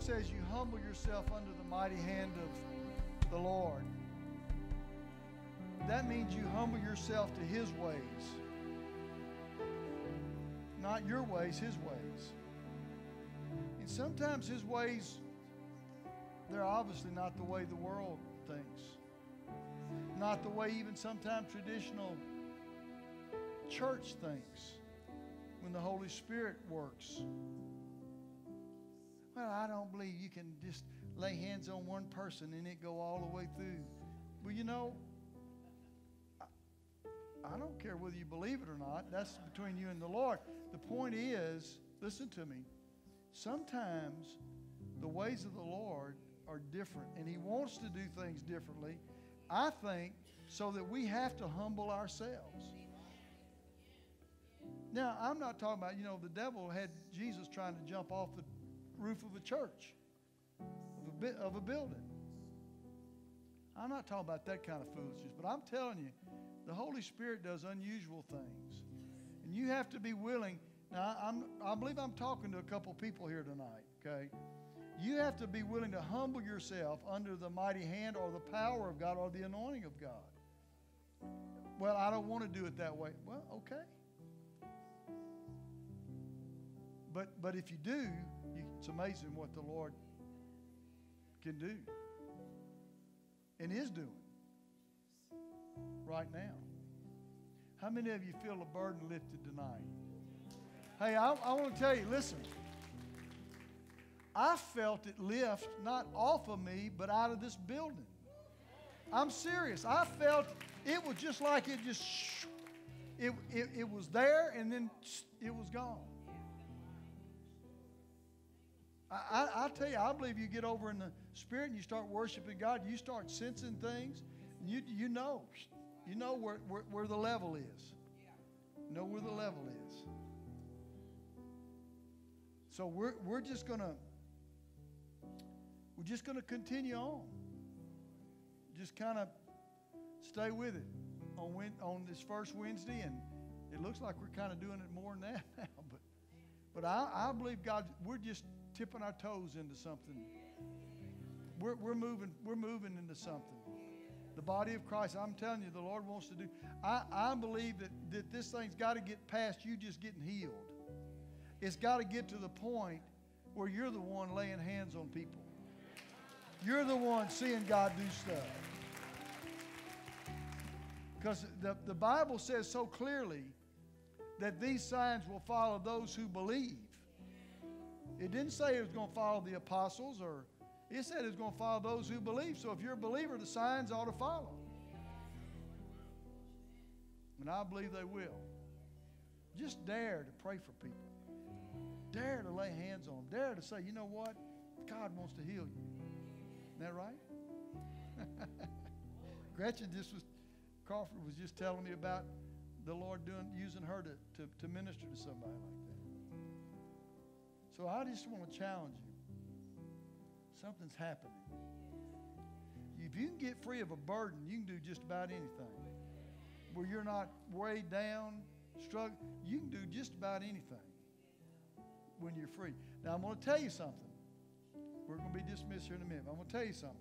says you humble yourself under the mighty hand of the Lord, that means you humble yourself to His ways. Not your ways, His ways. And sometimes His ways, they're obviously not the way the world thinks. Not the way even sometimes traditional church thinks when the Holy Spirit works. Well, I don't believe you can just lay hands on one person and it go all the way through. Well, you know, I, I don't care whether you believe it or not. That's between you and the Lord. The point is, listen to me, sometimes the ways of the Lord are different, and He wants to do things differently, I think, so that we have to humble ourselves. Now, I'm not talking about, you know, the devil had Jesus trying to jump off the roof of a church, of a, bit, of a building. I'm not talking about that kind of foolishness, but I'm telling you, the Holy Spirit does unusual things. And you have to be willing. Now, I'm, I believe I'm talking to a couple people here tonight, okay? You have to be willing to humble yourself under the mighty hand or the power of God or the anointing of God. Well, I don't want to do it that way. Well, okay. But, but if you do, you, it's amazing what the Lord can do and is doing right now. How many of you feel a burden lifted tonight? Hey, I, I want to tell you, listen. I felt it lift not off of me, but out of this building. I'm serious. I felt it was just like it just, it, it, it was there and then it was gone. I, I, I tell you, I believe you get over in the Spirit and you start worshiping God, you start sensing things, and you, you know, you know where, where, where the level is. You know where the level is. So we're, we're just going to, we're just going to continue on. Just kind of stay with it on, on this first Wednesday, and it looks like we're kind of doing it more than that now. But, but I, I believe God, we're just tipping our toes into something. We're, we're moving, we're moving into something. The body of Christ, I'm telling you, the Lord wants to do. I, I believe that, that this thing's got to get past you just getting healed. It's got to get to the point where you're the one laying hands on people. You're the one seeing God do stuff. Because the, the Bible says so clearly that these signs will follow those who believe. It didn't say it was going to follow the apostles, or it said it was going to follow those who believe. So if you're a believer, the signs ought to follow. And I believe they will. Just dare to pray for people. Dare to lay hands on them. Dare to say, you know what? God wants to heal you. Isn't that right? Gretchen just was, Crawford was just telling me about the Lord doing, using her to, to, to minister to somebody like that. So I just want to challenge you. Something's happening. If you can get free of a burden, you can do just about anything. Where you're not weighed down, struggling, you can do just about anything when you're free. Now I'm going to tell you something. We're going to be dismissed here in a minute. I'm going to tell you something.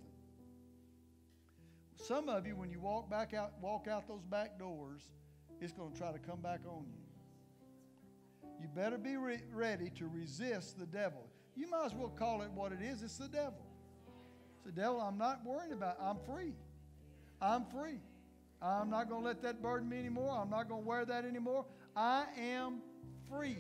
Some of you, when you walk back out, walk out those back doors, it's going to try to come back on you. You better be re- ready to resist the devil. You might as well call it what it is. It's the devil. It's the devil. I'm not worrying about it. I'm free. I'm free. I'm not going to let that burden me anymore. I'm not going to wear that anymore. I am free.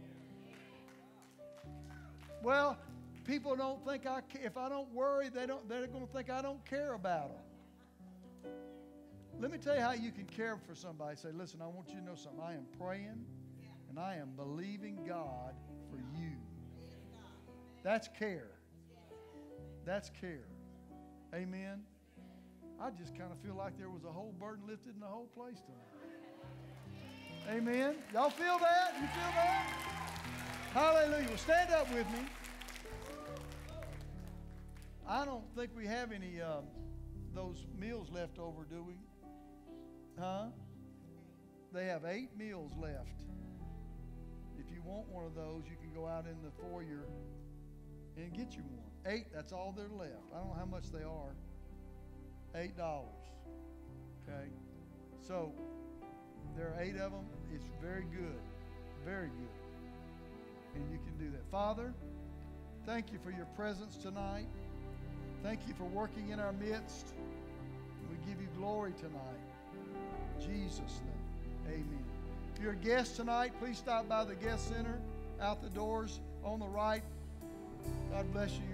Well, people don't think I care. If I don't worry, they don't, they're going to think I don't care about them. Let me tell you how you can care for somebody. Say, listen, I want you to know something. I am praying and I am believing God for you. That's care. That's care. Amen. I just kind of feel like there was a whole burden lifted in the whole place tonight. Amen. Y'all feel that? You feel that? Hallelujah. Well, stand up with me. I don't think we have any um, those meals left over, do we? Huh? They have eight meals left. If you want one of those, you can go out in the foyer and get you one. Eight, that's all they're left. I don't know how much they are. Eight dollars. Okay? So, there are eight of them. It's very good. Very good. And you can do that. Father, thank you for your presence tonight. Thank you for working in our midst. We give you glory tonight. In Jesus' name, amen. If you're a guest tonight, please stop by the guest center, out the doors on the right. God bless you.